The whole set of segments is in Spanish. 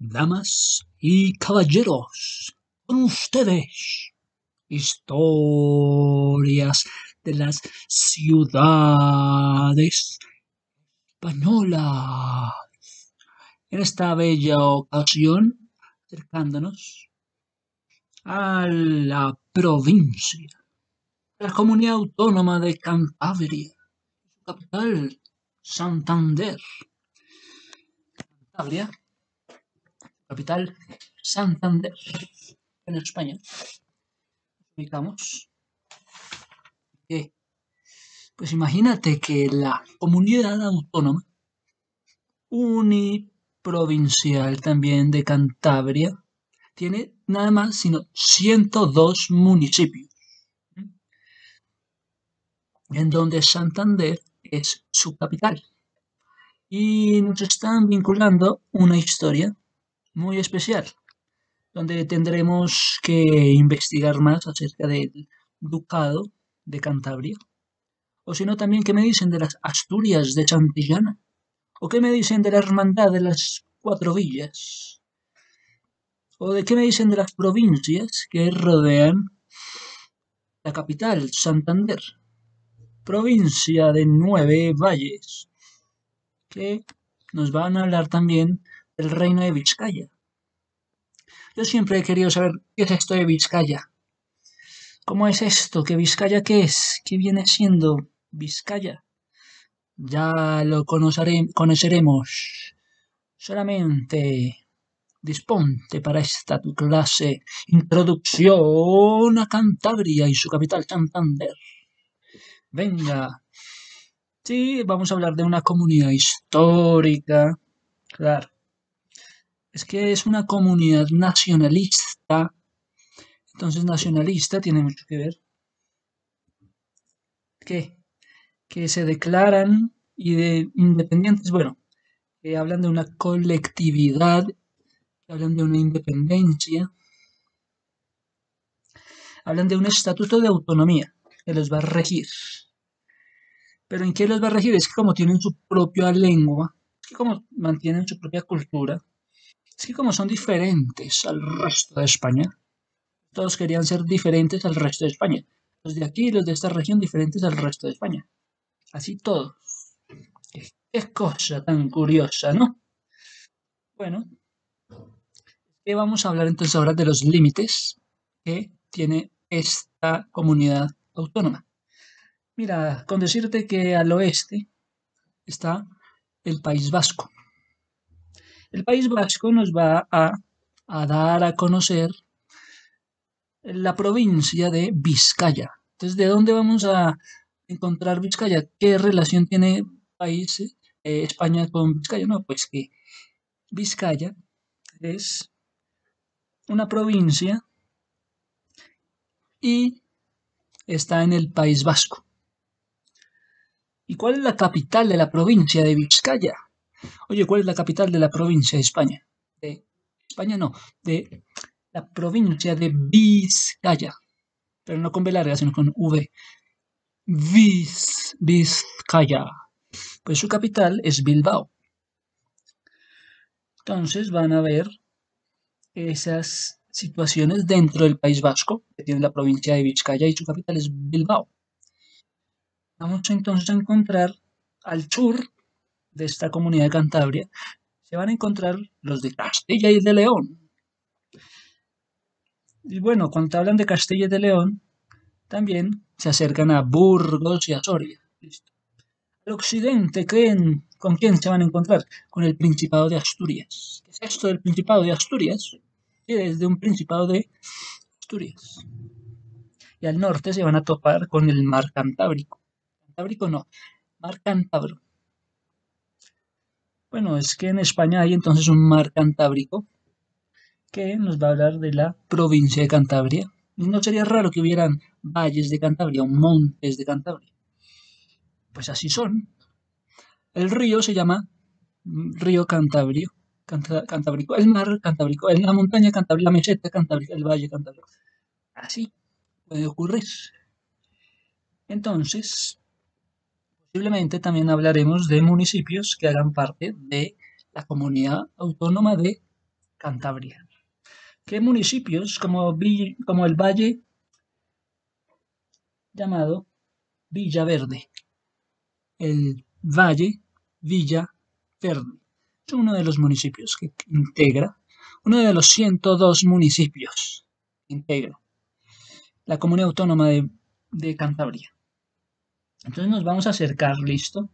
Damas y caballeros, con ustedes, historias de las ciudades españolas. En esta bella ocasión, acercándonos a la provincia, a la comunidad autónoma de Cantabria, su capital, Santander. Cantabria, capital, Santander, en España. Ubicamos que, pues imagínate que la comunidad autónoma uniprovincial también de Cantabria tiene nada más sino 102 municipios, en donde Santander es su capital. Y nos están vinculando una historia muy especial, donde tendremos que investigar más acerca del Ducado de Cantabria. O si no, también qué me dicen de las Asturias de Santillana. O qué me dicen de la Hermandad de las Cuatro Villas. O de qué me dicen de las provincias que rodean la capital, Santander. Provincia de 9 valles. Que nos van a hablar también del reino de Vizcaya. Yo siempre he querido saber qué es esto de Vizcaya. ¿Cómo es esto? ¿Qué Vizcaya qué es? ¿Qué viene siendo Vizcaya? Ya lo conoceremos. Solamente disponte para esta tu clase Introducción a Cantabria y su capital Santander. Venga. Sí, vamos a hablar de una comunidad histórica. Claro. Es que es una comunidad nacionalista. Entonces nacionalista tiene mucho que ver. ¿Qué? Que se declaran y de independientes, bueno, que hablan de una colectividad, que hablan de una independencia, hablan de un estatuto de autonomía que los va a regir. Pero ¿en qué los va a regir? Es que como tienen su propia lengua, es que como mantienen su propia cultura, es que como son diferentes al resto de España, todos querían ser diferentes al resto de España. Los de aquí y los de esta región diferentes al resto de España. Así todo. Qué cosa tan curiosa, ¿no? Bueno, ¿qué vamos a hablar entonces ahora de los límites que tiene esta comunidad autónoma? Mira, con decirte que al oeste está el País Vasco. El País Vasco nos va a dar a conocer la provincia de Vizcaya. Entonces, ¿de dónde vamos a encontrar Vizcaya? ¿Qué relación tiene país España con Vizcaya? No, pues que Vizcaya es una provincia y está en el País Vasco. ¿Y cuál es la capital de la provincia de Vizcaya? Oye, ¿cuál es la capital de la provincia de España? De España no, de la provincia de Vizcaya. Pero no con B larga, sino con V. Vizcaya. Pues su capital es Bilbao. Entonces van a ver esas situaciones dentro del País Vasco, que tiene la provincia de Vizcaya y su capital es Bilbao. Vamos entonces a encontrar al sur de esta comunidad de Cantabria, se van a encontrar los de Castilla y de León. Y bueno, cuando hablan de Castilla y de León, también se acercan a Burgos y a Soria. Listo. Al occidente, ¿con quién se van a encontrar? Con el Principado de Asturias. ¿Qué es esto del Principado de Asturias? Es de un Principado de Asturias. Y al norte se van a topar con el Mar Cantábrico. Cantábrico no, Mar Cantábrico. Bueno, es que en España hay entonces un Mar Cantábrico que nos va a hablar de la provincia de Cantabria. No sería raro que hubieran valles de Cantabria o montes de Cantabria. Pues así son. El río se llama río Cantabrio, Cantábrico, el mar Cantábrico, la montaña Cantábrica, la meseta Cantábrica, el valle Cantábrico. Así puede ocurrir. Entonces, posiblemente también hablaremos de municipios que hagan parte de la comunidad autónoma de Cantabria. ¿Qué municipios como el valle llamado Villaverde? El Valle Villaverde es uno de los municipios que integra, uno de los 102 municipios que integra la Comunidad Autónoma de Cantabria. Entonces nos vamos a acercar, ¿listo?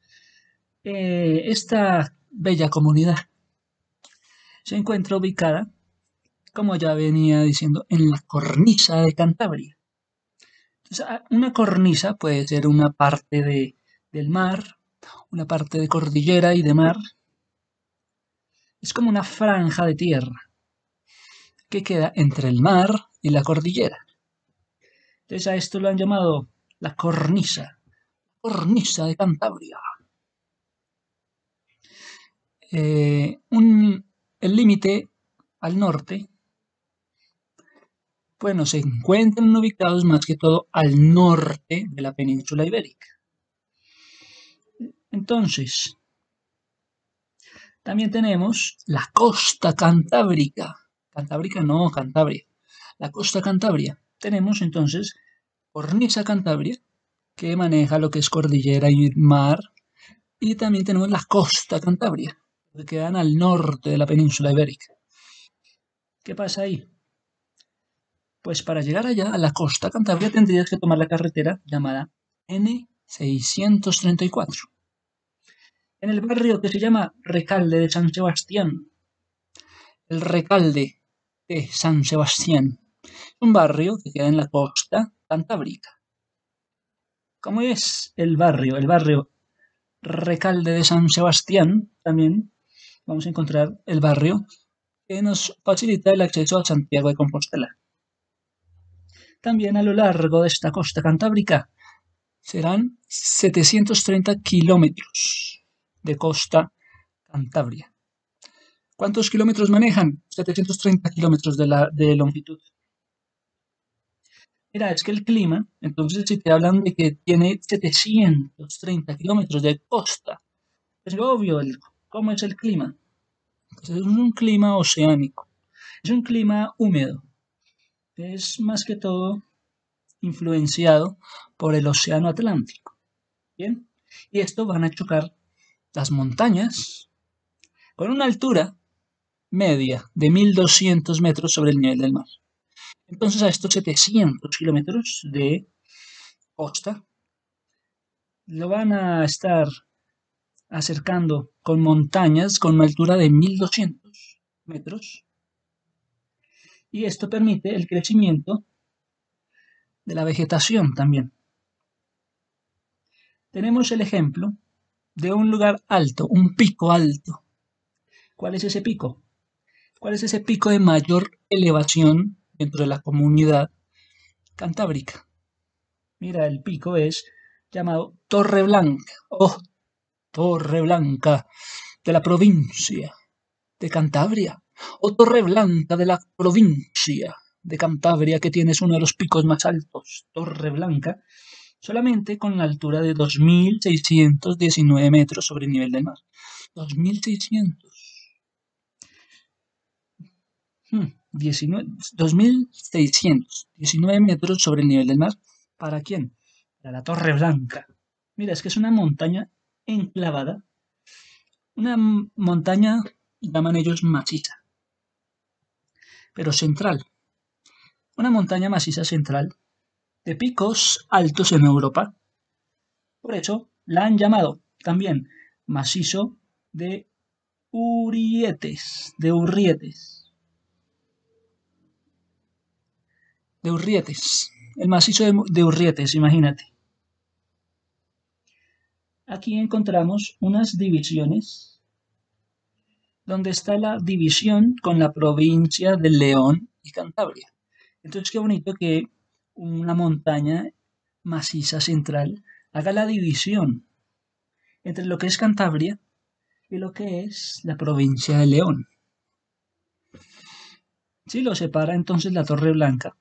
Esta bella comunidad se encuentra ubicada, como ya venía diciendo, en la cornisa de Cantabria. Entonces, una cornisa puede ser una parte del mar, una parte de cordillera y de mar. Es como una franja de tierra que queda entre el mar y la cordillera. Entonces a esto lo han llamado la cornisa de Cantabria. El límite al norte, bueno, se encuentran ubicados más que todo al norte de la península ibérica. Entonces, también tenemos la costa cantábrica. Cantábrica no, Cantabria. La costa cantabria. Tenemos entonces cornisa Cantabria, que maneja lo que es cordillera y mar. Y también tenemos la costa Cantabria, que quedan al norte de la península ibérica. ¿Qué pasa ahí? Pues para llegar allá, a la costa Cantabria, tendrías que tomar la carretera llamada N634. En el barrio que se llama Recalde de San Sebastián. El Recalde de San Sebastián. Un barrio que queda en la costa cantábrica. ¿Cómo es el barrio? El barrio Recalde de San Sebastián, también vamos a encontrar el barrio que nos facilita el acceso a Santiago de Compostela. También a lo largo de esta costa cantábrica serán 730 kilómetros de costa Cantabria. ¿Cuántos kilómetros manejan? 730 kilómetros de longitud. Mira, es que el clima, entonces si te hablan de que tiene 730 kilómetros de costa, es obvio cómo es el clima. Pues es un clima oceánico, es un clima húmedo, es más que todo influenciado por el océano Atlántico. Bien, y esto van a chocar las montañas con una altura media de 1200 metros sobre el nivel del mar. Entonces a estos 700 kilómetros de costa lo van a estar acercando con montañas con una altura de 1200 metros y esto permite el crecimiento de la vegetación también. Tenemos el ejemplo de un lugar alto, un pico alto. ¿Cuál es ese pico? ¿Cuál es ese pico de mayor elevación dentro de la comunidad cantábrica? Mira, el pico es llamado Torre Blanca o Torre Blanca de la provincia de Cantabria o Torre Blanca de la provincia de Cantabria, que tienes uno de los picos más altos, Torre Blanca, solamente con la altura de 2.619 metros sobre el nivel del mar. 2.600. 2.619 metros sobre el nivel del mar. ¿Para quién? Para la Torre Blanca. Mira, es que es una montaña enclavada. Una montaña, llaman ellos maciza, pero central. Una montaña maciza central de picos altos en Europa. Por eso la han llamado también macizo de Urrietes, de Urrietes. De Urrietes, el macizo de Urrietes, imagínate. Aquí encontramos unas divisiones, donde está la división con la provincia de León y Cantabria. Entonces qué bonito que una montaña maciza central haga la división entre lo que es Cantabria y lo que es la provincia de León. Sí, lo separa entonces la Torre Blanca,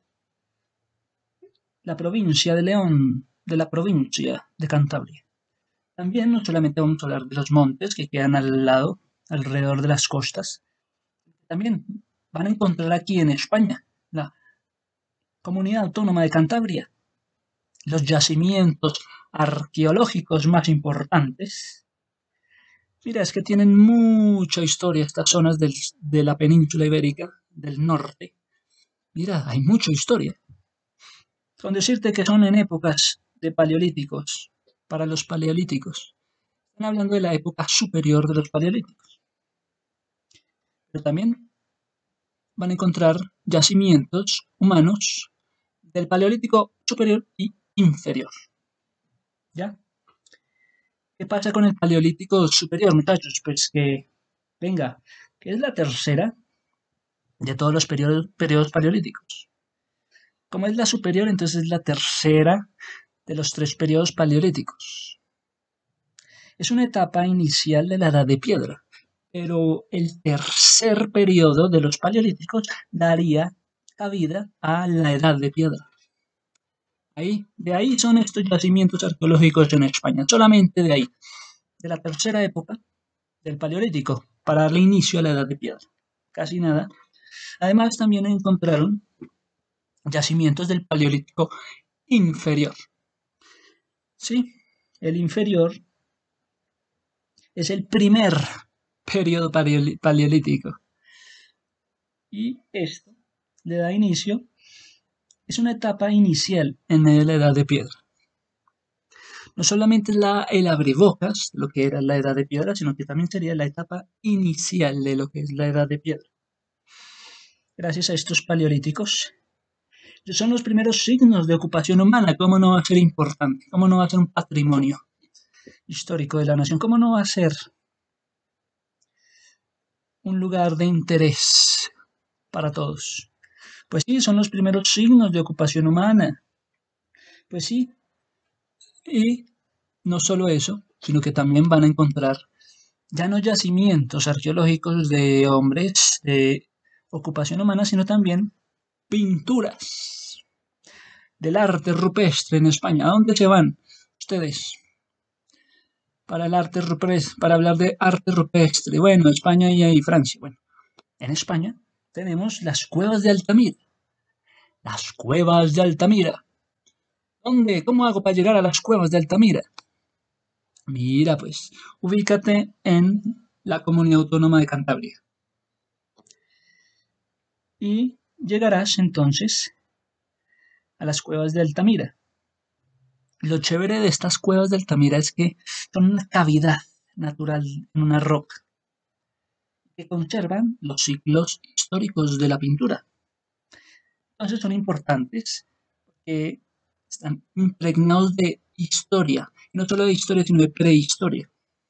la provincia de León, de la provincia de Cantabria. También no solamente vamos a hablar de los montes que quedan al lado, alrededor de las costas, También van a encontrar aquí en España la Comunidad Autónoma de Cantabria los yacimientos arqueológicos más importantes. Mira, es que tienen mucha historia estas zonas de la península ibérica, del norte. Mira, hay mucha historia. Con decirte que son en épocas de paleolíticos, para los paleolíticos. Están hablando de la época superior de los paleolíticos. Pero también van a encontrar yacimientos humanos del paleolítico superior y inferior. ¿Ya? ¿Qué pasa con el paleolítico superior, muchachos? Pues que, venga, que es la tercera de todos los periodos paleolíticos. Como es la superior, entonces es la tercera de los tres periodos paleolíticos. Es una etapa inicial de la Edad de Piedra, pero el tercer periodo de los paleolíticos daría cabida a la Edad de Piedra. De ahí son estos yacimientos arqueológicos en España, solamente de ahí, de la tercera época del Paleolítico, para darle inicio a la Edad de Piedra. Casi nada. Además, también encontraron yacimientos del Paleolítico inferior. Sí, el inferior es el primer periodo paleolítico. Y esto le da inicio, es una etapa inicial en medio de la Edad de Piedra. No solamente es el abrebocas, lo que era la Edad de Piedra, sino que también sería la etapa inicial de lo que es la Edad de Piedra. Gracias a estos paleolíticos, son los primeros signos de ocupación humana. ¿Cómo no va a ser importante? ¿Cómo no va a ser un patrimonio histórico de la nación? ¿Cómo no va a ser un lugar de interés para todos? Pues sí, son los primeros signos de ocupación humana. Pues sí. Y no solo eso, sino que también van a encontrar ya no yacimientos arqueológicos de hombres de ocupación humana, sino también pinturas del arte rupestre en España. ¿A dónde se van ustedes para el arte rupestre, para hablar de arte rupestre? Bueno, España y Francia. Bueno, en España tenemos las cuevas de Altamira. Las cuevas de Altamira. ¿Dónde? ¿Cómo hago para llegar a las cuevas de Altamira? Mira, pues, ubícate en la Comunidad Autónoma de Cantabria. Y llegarás entonces a las cuevas de Altamira. Lo chévere de estas cuevas de Altamira es que son una cavidad natural en una roca que conservan los siglos históricos de la pintura. Entonces son importantes porque están impregnados de historia, y no solo de historia, sino de prehistoria.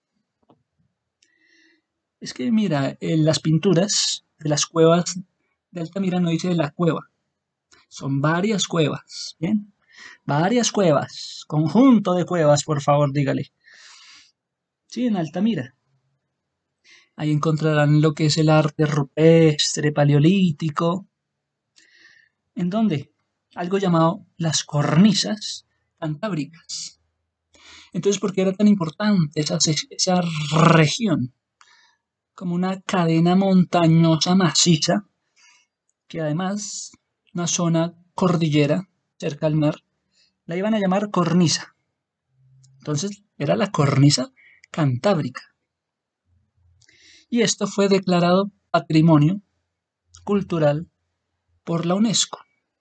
Es que mira, en las pinturas de las cuevas de Altamira no dice de la cueva, son varias cuevas, ¿bien? Varias cuevas, conjunto de cuevas, por favor, dígale. Sí, en Altamira. Ahí encontrarán lo que es el arte rupestre, paleolítico. ¿En dónde? Algo llamado las cornisas cantábricas. Entonces, ¿por qué era tan importante esa región? Como una cadena montañosa maciza, que además, una zona cordillera cerca al mar, la iban a llamar cornisa. Entonces, era la cornisa cantábrica. Y esto fue declarado Patrimonio Cultural por la UNESCO.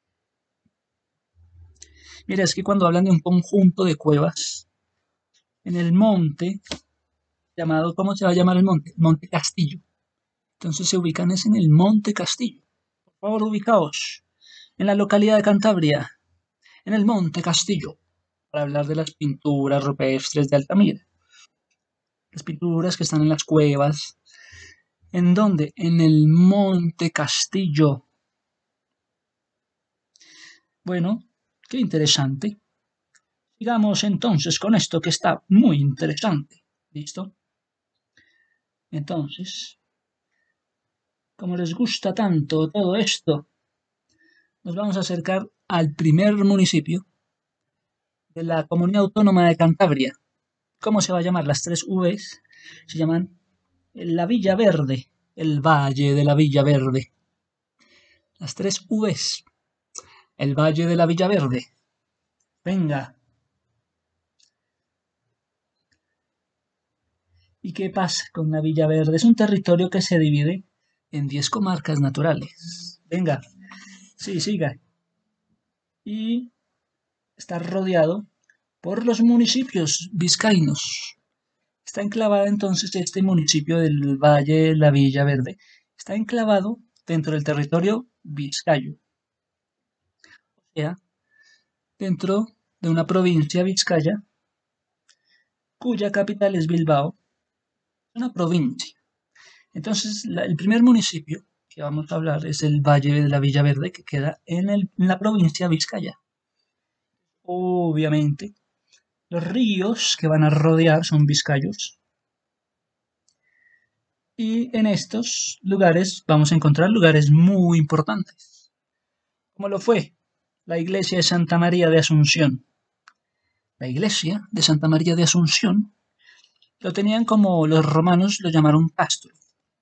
Mira, es que cuando hablan de un conjunto de cuevas, en el monte, llamado, ¿cómo se va a llamar el monte? Monte Castillo. Entonces se ubican es en el Monte Castillo. Por favor, ubicaos en la localidad de Cantabria, en el Monte Castillo, para hablar de las pinturas rupestres de Altamira. Las pinturas que están en las cuevas. ¿En dónde? En el Monte Castillo. Bueno, qué interesante. Sigamos entonces con esto que está muy interesante. ¿Listo? Entonces, como les gusta tanto todo esto, nos vamos a acercar al primer municipio de la Comunidad Autónoma de Cantabria. ¿Cómo se va a llamar? Las tres Vs se llaman la Villa Verde. el Valle de la Villaverde. Las tres Vs. El Valle de la Villaverde. Venga. ¿Y qué pasa con la Villaverde? Es un territorio que se divide en 10 comarcas naturales. Venga, sí, siga. Y está rodeado por los municipios vizcaínos. Está enclavado entonces este municipio del Valle de la Villaverde. Está enclavado dentro del territorio vizcayo. O sea, dentro de una provincia vizcaya cuya capital es Bilbao, una provincia. Entonces, el primer municipio que vamos a hablar es el Valle de la Villaverde, que queda en la provincia Vizcaya. Obviamente, los ríos que van a rodear son vizcayos. Y en estos lugares vamos a encontrar lugares muy importantes, como lo fue la iglesia de Santa María de Asunción. La iglesia de Santa María de Asunción lo tenían como los romanos lo llamaron castro,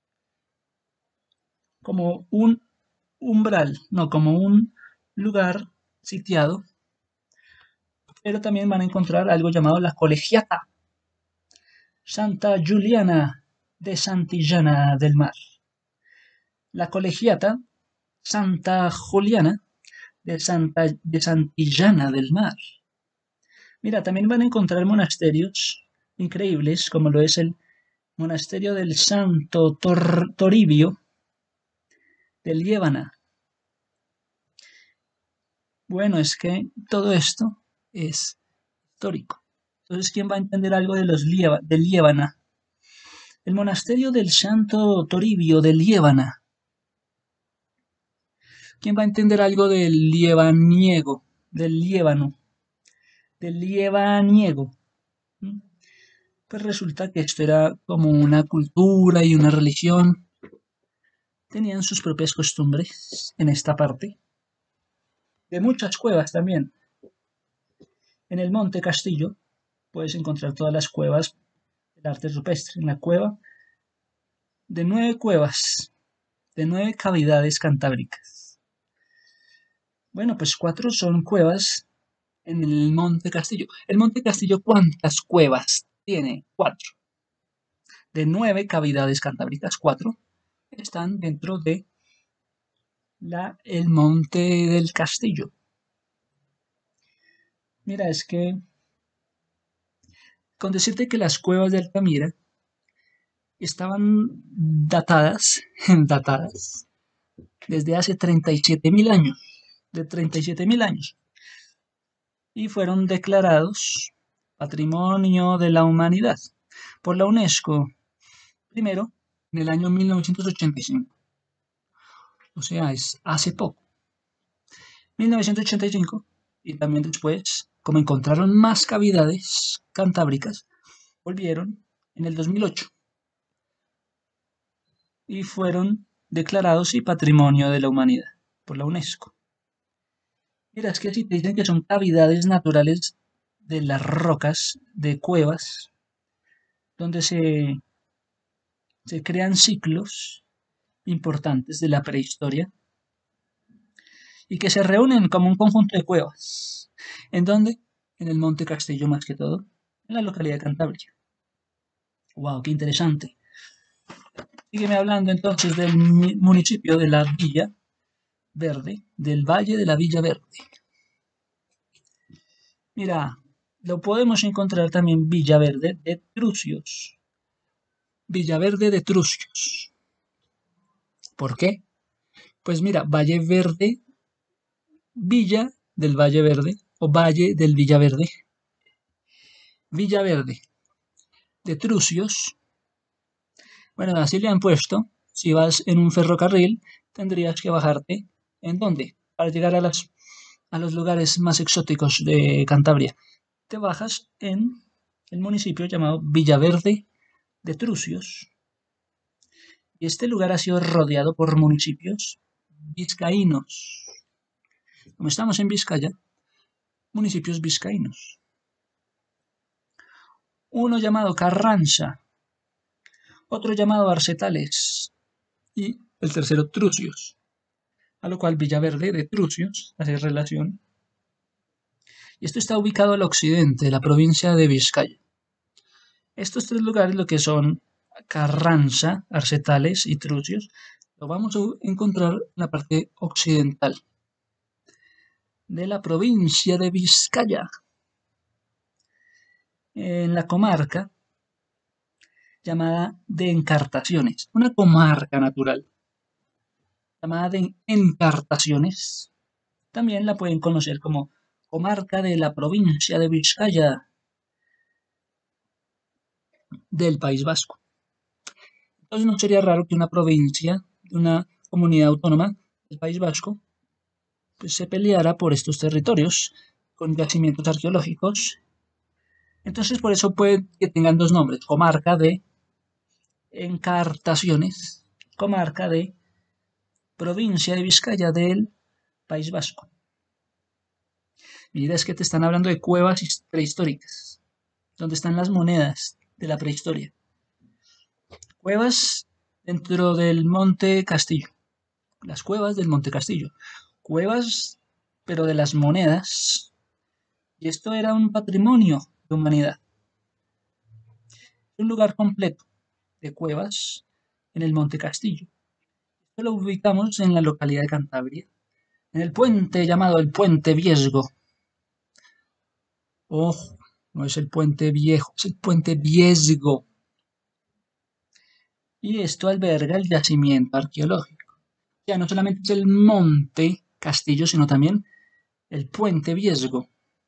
como un umbral, no, como un lugar sitiado, pero también van a encontrar algo llamado la colegiata Santa Juliana de Santillana del Mar. La colegiata Santa Juliana de Santillana del Mar. Mira, también van a encontrar monasterios increíbles, como lo es el monasterio del Santo Toribio de Liébana. Bueno, es que todo esto es histórico. Entonces, ¿quién va a entender algo de de Liébana? El monasterio del Santo Toribio de Liébana. ¿Quién va a entender algo del liebaniego? Del liébano. Del liebaniego. ¿Mm? Pues resulta que esto era como una cultura y una religión. Tenían sus propias costumbres en esta parte. De muchas cuevas también. En el Monte Castillo puedes encontrar todas las cuevas del arte rupestre. En la cueva de 9 cuevas, de 9 cavidades cantábricas. Bueno, pues 4 son cuevas en el Monte Castillo. ¿El Monte Castillo cuántas cuevas tiene? 4. De 9 cavidades cantábricas, 4 están dentro de el Monte del Castillo. Mira, es que con decirte que las cuevas de Altamira estaban datadas, datadas desde hace 37.000 años, de 37.000 años, y fueron declarados Patrimonio de la Humanidad por la UNESCO, primero en el año 1985, o sea, es hace poco, 1985, y también después, como encontraron más cavidades cantábricas, volvieron en el 2008 y fueron declarados y Patrimonio de la Humanidad por la UNESCO. Mira, es que si te dicen que son cavidades naturales de las rocas, de cuevas, donde se crean ciclos importantes de la prehistoria y que se reúnen como un conjunto de cuevas. ¿En dónde? En el Monte Castillo más que todo, en la localidad de Cantabria. ¡Wow! ¡Qué interesante! Sígueme hablando entonces del municipio de la Villa Verde, del Valle de la Villa Verde. Mira, lo podemos encontrar también Villaverde de Trucios. Villaverde de Trucios. ¿Por qué? Pues mira, Valle Verde, Villa del Valle Verde o Valle del Villaverde. Villaverde de Trucios. Bueno, así le han puesto. Si vas en un ferrocarril, tendrías que bajarte. ¿En dónde? Para llegar a los lugares más exóticos de Cantabria. Te bajas en el municipio llamado Villaverde de Trucios. Y este lugar ha sido rodeado por municipios vizcaínos. Como estamos en Vizcaya, municipios vizcaínos. Uno llamado Carranza, otro llamado Arcetales, y el tercero Trucios, a lo cual Villaverde de Trucios hace relación. Y esto está ubicado al occidente de la provincia de Vizcaya. Estos tres lugares, lo que son Carranza, Arcetales y Trucios, lo vamos a encontrar en la parte occidental de la provincia de Vizcaya, en la comarca llamada de Encartaciones, una comarca natural llamada de Encartaciones. También la pueden conocer como comarca de la provincia de Vizcaya del País Vasco. Entonces no sería raro que una provincia, una comunidad autónoma del País Vasco, pues se peleara por estos territorios con yacimientos arqueológicos. Entonces por eso puede que tengan dos nombres, comarca de Encartaciones, comarca de provincia de Vizcaya del País Vasco. Mira, es que te están hablando de cuevas prehistóricas, donde están las monedas de la prehistoria. Cuevas dentro del Monte Castillo, las cuevas del Monte Castillo. Cuevas, pero de las monedas. Y esto era un patrimonio de humanidad. Un lugar completo de cuevas en el Monte Castillo. Esto lo ubicamos en la localidad de Cantabria, en el puente llamado el Puente Viesgo. Ojo, no es el puente viejo, es el puente Viesgo. Y esto alberga el yacimiento arqueológico. Ya no solamente es el Monte Castillo, sino también el Puente Viesgo.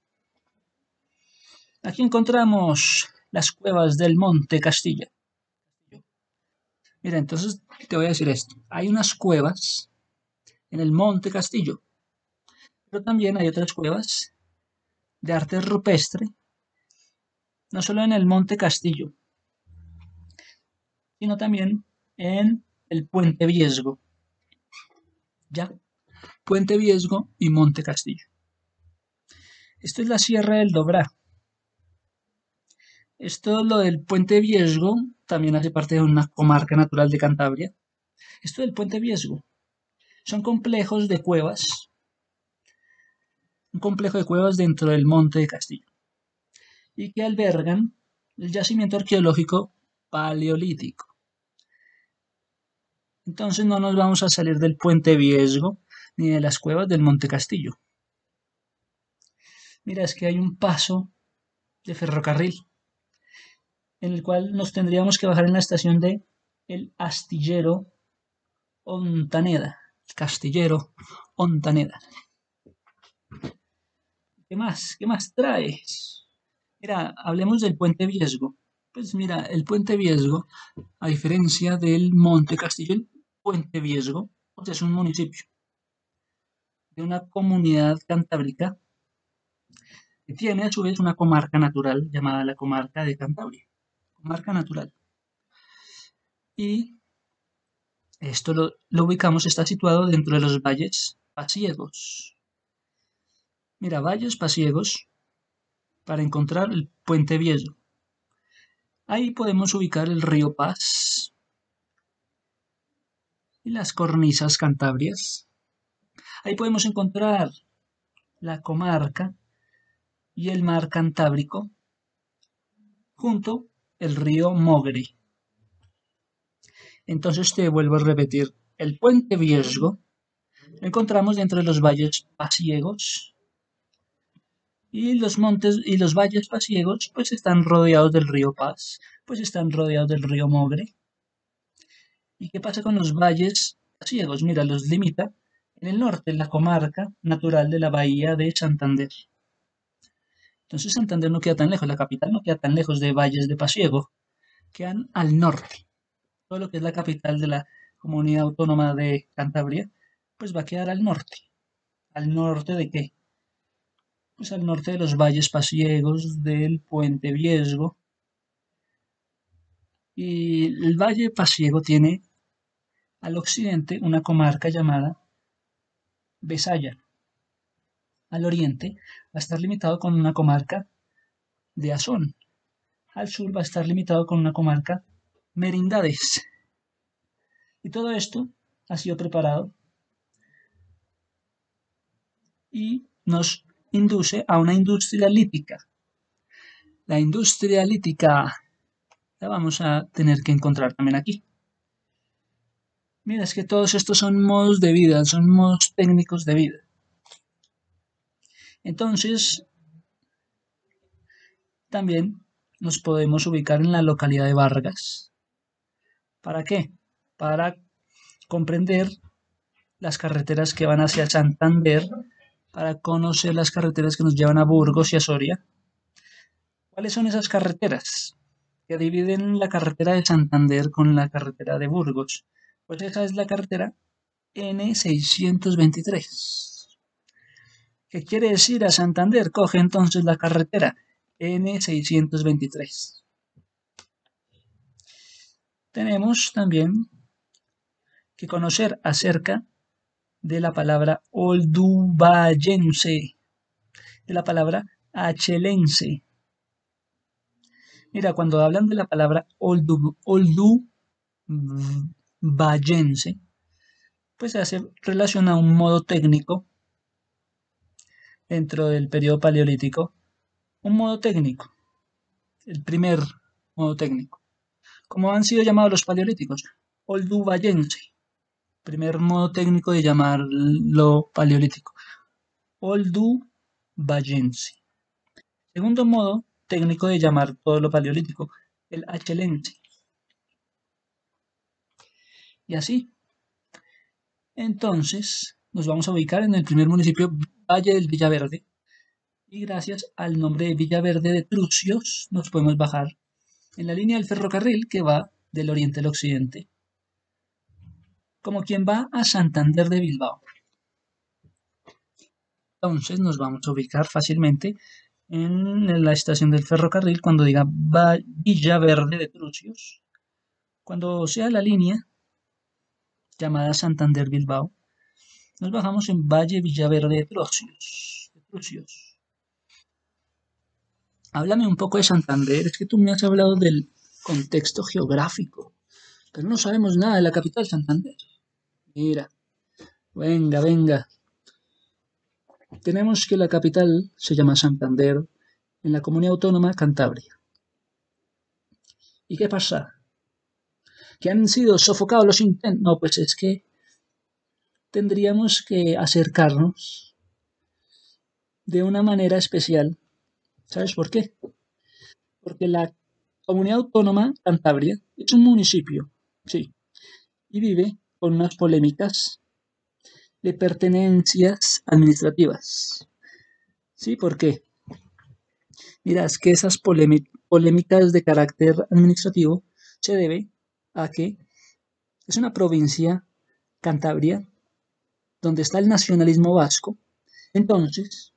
Aquí encontramos las cuevas del Monte Castillo. Mira, entonces te voy a decir esto. Hay unas cuevas en el Monte Castillo, pero también hay otras cuevas de arte rupestre, no solo en el Monte Castillo, sino también en el Puente Viesgo. Ya, Puente Viesgo y Monte Castillo. Esto es la Sierra del Dobrá. Esto, lo del Puente Viesgo, también hace parte de una comarca natural de Cantabria. Esto del Puente Viesgo son complejos de cuevas, un complejo de cuevas dentro del Monte de Castillo, y que albergan el yacimiento arqueológico paleolítico. Entonces no nos vamos a salir del Puente Viesgo ni de las cuevas del Monte Castillo. Mira, es que hay un paso de ferrocarril en el cual nos tendríamos que bajar en la estación de El Astillero Ontaneda. El Castillero Ontaneda. ¿Qué más? ¿Qué más traes? Mira, hablemos del Puente Viesgo. Pues mira, el Puente Viesgo, a diferencia del Monte Castillo, el Puente Viesgo, o sea, es un municipio de una comunidad cantábrica que tiene a su vez una comarca natural llamada la comarca de Cantabria. Comarca natural. Y esto lo ubicamos, está situado dentro de los valles pasiegos. Mira, valles pasiegos para encontrar el Puente Viesgo. Ahí podemos ubicar el río Paz y las cornisas cantabrias. Ahí podemos encontrar la comarca y el mar Cantábrico, junto el río Mogre. Entonces te vuelvo a repetir, el Puente Viesgo lo encontramos dentro de los valles pasiegos y los montes y los valles pasiegos pues están rodeados del río Paz, pues están rodeados del río Mogre. ¿Y qué pasa con los valles pasiegos? Mira, los limita en el norte, la comarca natural de la bahía de Santander. Entonces Santander no queda tan lejos, la capital no queda tan lejos de valles de pasiego, quedan al norte. Todo lo que es la capital de la comunidad autónoma de Cantabria, pues va a quedar al norte. ¿Al norte de qué? Pues al norte de los valles pasiegos, del Puente Viesgo. Y el Valle Pasiego tiene al occidente una comarca llamada Besaya. Al oriente va a estar limitado con una comarca de Azón. Al sur va a estar limitado con una comarca Merindades. Y todo esto ha sido preparado y nos induce a una industria lítica. La industria lítica la vamos a tener que encontrar también aquí. Mira, es que todos estos son modos de vida, son modos técnicos de vida. Entonces, también nos podemos ubicar en la localidad de Vargas. ¿Para qué? Para comprender las carreteras que van hacia Santander, para conocer las carreteras que nos llevan a Burgos y a Soria. ¿Cuáles son esas carreteras que dividen la carretera de Santander con la carretera de Burgos? Pues esa es la carretera N623. ¿Qué quiere decir a Santander? Coge entonces la carretera N623. Tenemos también que conocer acerca de la palabra oldubayense, de la palabra achelense. Mira, cuando hablan de la palabra oldubayense, pues se hace relación a un modo técnico dentro del periodo paleolítico, un modo técnico, el primer modo técnico. ¿Cómo han sido llamados los paleolíticos? Oldubayense, primer modo técnico de llamarlo paleolítico. Oldubayense. Segundo modo técnico de llamar todo lo paleolítico, el achelense. Y así. Entonces, nos vamos a ubicar en el primer municipio, Valle del Villaverde. Y gracias al nombre de Villaverde de Trucios, nos podemos bajar en la línea del ferrocarril que va del oriente al occidente, como quien va a Santander de Bilbao. Entonces nos vamos a ubicar fácilmente en la estación del ferrocarril cuando diga Villaverde de Trucios. Cuando sea la línea llamada Santander Bilbao, nos bajamos en Valle Villaverde de Trucios. Háblame un poco de Santander, es que tú me has hablado del contexto geográfico, pero no sabemos nada de la capital, Santander. Mira, venga. Tenemos que la capital se llama Santander, en la comunidad autónoma Cantabria. ¿Y qué pasa? ¿Que han sido sofocados los intentos? No, pues es que tendríamos que acercarnos de una manera especial. ¿Sabes por qué? Porque la comunidad autónoma Cantabria es un municipio, sí, y vive con unas polémicas de pertenencias administrativas. ¿Sí? ¿Por qué? Mira, es que esas polémicas de carácter administrativo se debe a que es una provincia, Cantabria, donde está el nacionalismo vasco. Entonces,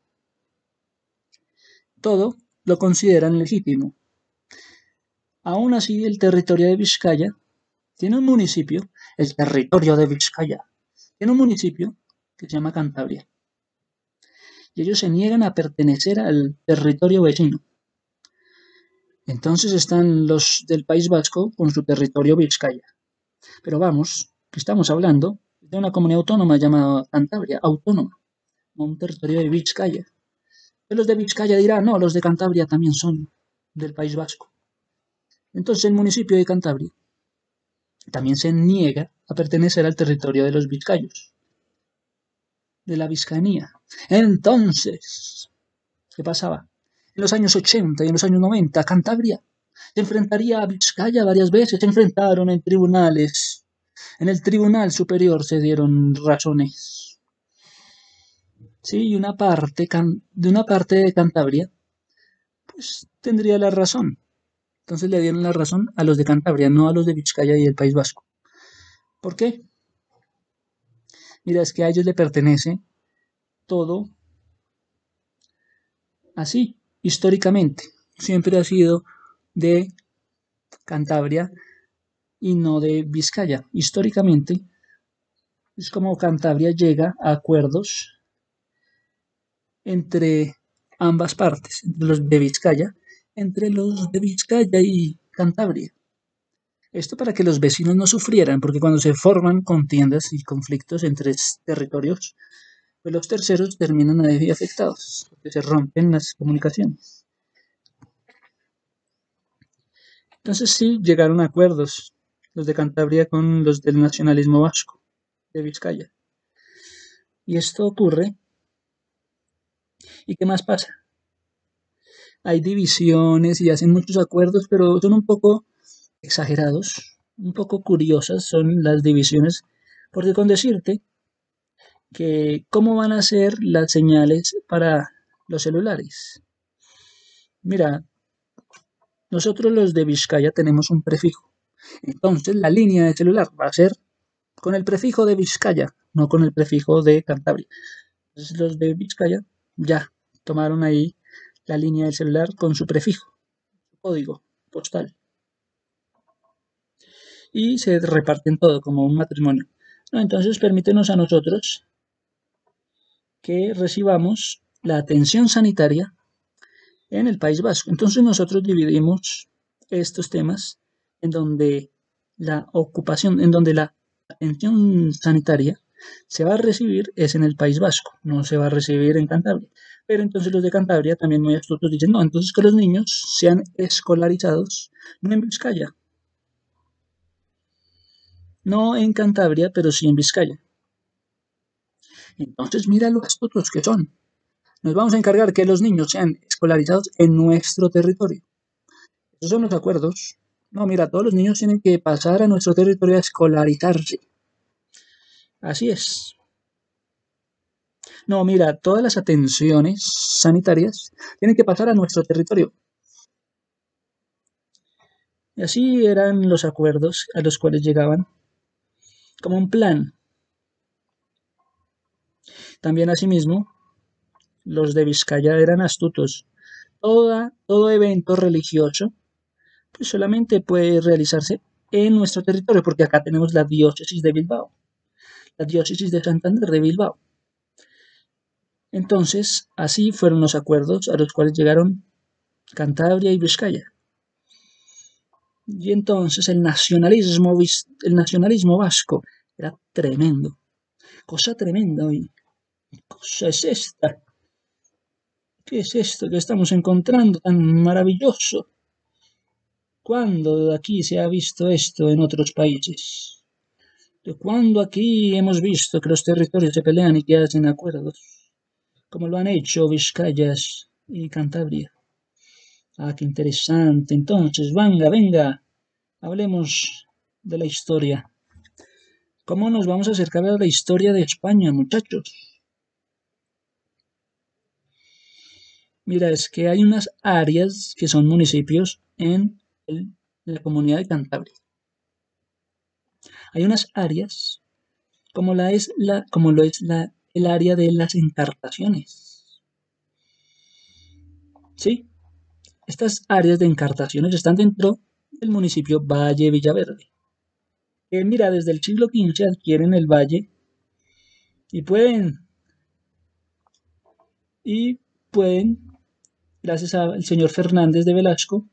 todo lo consideran legítimo. Aún así, el territorio de Vizcaya tiene un municipio, el territorio de Vizcaya, tiene un municipio que se llama Cantabria. Y ellos se niegan a pertenecer al territorio vecino. Entonces están los del País Vasco con su territorio Vizcaya. Pero vamos, que estamos hablando de una comunidad autónoma llamada Cantabria, autónoma, no un territorio de Vizcaya. Y los de Vizcaya dirán, no, los de Cantabria también son del País Vasco. Entonces el municipio de Cantabria también se niega a pertenecer al territorio de los vizcayos, de la Vizcanía. Entonces, ¿qué pasaba? En los años 80 y en los años 90, Cantabria se enfrentaría a Vizcaya varias veces, se enfrentaron en tribunales. En el Tribunal Superior se dieron razones. Sí, y de una parte de Cantabria, pues tendría la razón. Entonces le dieron la razón a los de Cantabria, no a los de Vizcaya y el País Vasco. ¿Por qué? Mira, es que a ellos le pertenece todo así, históricamente. Siempre ha sido de Cantabria y no de Vizcaya. Históricamente es como Cantabria llega a acuerdos entre ambas partes, entre los de Vizcaya y Cantabria. Esto para que los vecinos no sufrieran, porque cuando se forman contiendas y conflictos entre territorios, pues los terceros terminan ahí afectados, porque se rompen las comunicaciones. Entonces sí llegaron a acuerdos los de Cantabria con los del nacionalismo vasco de Vizcaya. Y esto ocurre. ¿Y qué más pasa? Hay divisiones y hacen muchos acuerdos, pero son un poco exagerados, un poco curiosas son las divisiones, porque con decirte que cómo van a ser las señales para los celulares. Mira, nosotros los de Vizcaya tenemos un prefijo. Entonces la línea de celular va a ser con el prefijo de Vizcaya, no con el prefijo de Cantabria. Entonces los de Vizcaya ya tomaron ahí la línea del celular con su prefijo, su código postal. Y se reparten todo como un matrimonio. No, entonces permítenos a nosotros que recibamos la atención sanitaria en el País Vasco. Entonces nosotros dividimos estos temas en donde la ocupación, en donde la atención sanitaria se va a recibir es en el País Vasco, no se va a recibir en Cantabria. Pero entonces los de Cantabria también muy astutos dicen, no, entonces que los niños sean escolarizados no en Vizcaya, no en Cantabria, pero sí en Vizcaya. Entonces mira lo astutos que son. Nos vamos a encargar que los niños sean escolarizados en nuestro territorio. Esos son los acuerdos. No, mira, todos los niños tienen que pasar a nuestro territorio a escolarizarse. Así es. No, mira, todas las atenciones sanitarias tienen que pasar a nuestro territorio. Y así eran los acuerdos a los cuales llegaban como un plan. También asimismo, los de Vizcaya eran astutos. Todo evento religioso pues solamente puede realizarse en nuestro territorio, porque acá tenemos la diócesis de Bilbao, la diócesis de Santander de Bilbao. Entonces, así fueron los acuerdos a los cuales llegaron Cantabria y Vizcaya. Y entonces el nacionalismo vasco era tremendo, cosa tremenda. ¿Y qué cosa es esta? ¿Qué es esto que estamos encontrando tan maravilloso? ¿Cuándo aquí se ha visto esto en otros países? ¿De cuándo aquí hemos visto que los territorios se pelean y que hacen acuerdos? Como lo han hecho Vizcayas y Cantabria. Ah, qué interesante. Entonces, venga, hablemos de la historia. ¿Cómo nos vamos a acercar a la historia de España, muchachos? Mira, es que hay unas áreas que son municipios en la comunidad de Cantabria. Hay unas áreas como lo es el área de las encartaciones. ¿Sí? Estas áreas de encartaciones están dentro del municipio Valle Villaverde. Mira, desde el siglo XV adquieren el valle y y pueden, gracias al señor Fernández de Velasco,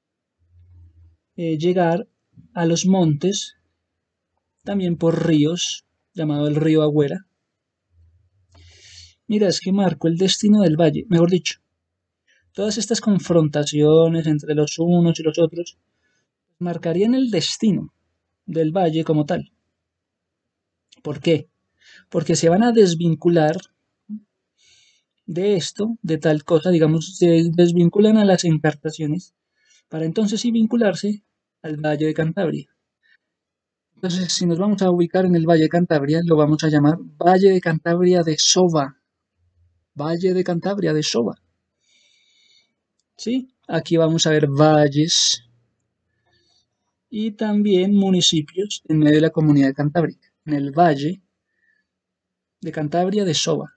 llegar a los montes, también por ríos, llamado el río Agüera. Mira, es que marcó el destino del valle, mejor dicho. Todas estas confrontaciones entre los unos y los otros marcarían el destino del valle como tal. ¿Por qué? Porque se van a desvincular de esto, de tal cosa, digamos, se desvinculan a las encartaciones para entonces sí vincularse al Valle de Cantabria. Entonces, si nos vamos a ubicar en el Valle de Cantabria, lo vamos a llamar Valle de Cantabria de Sova. Valle de Cantabria de Sova. ¿Sí? Aquí vamos a ver valles y también municipios en medio de la comunidad cantábrica, en el Valle de Cantabria de Sova.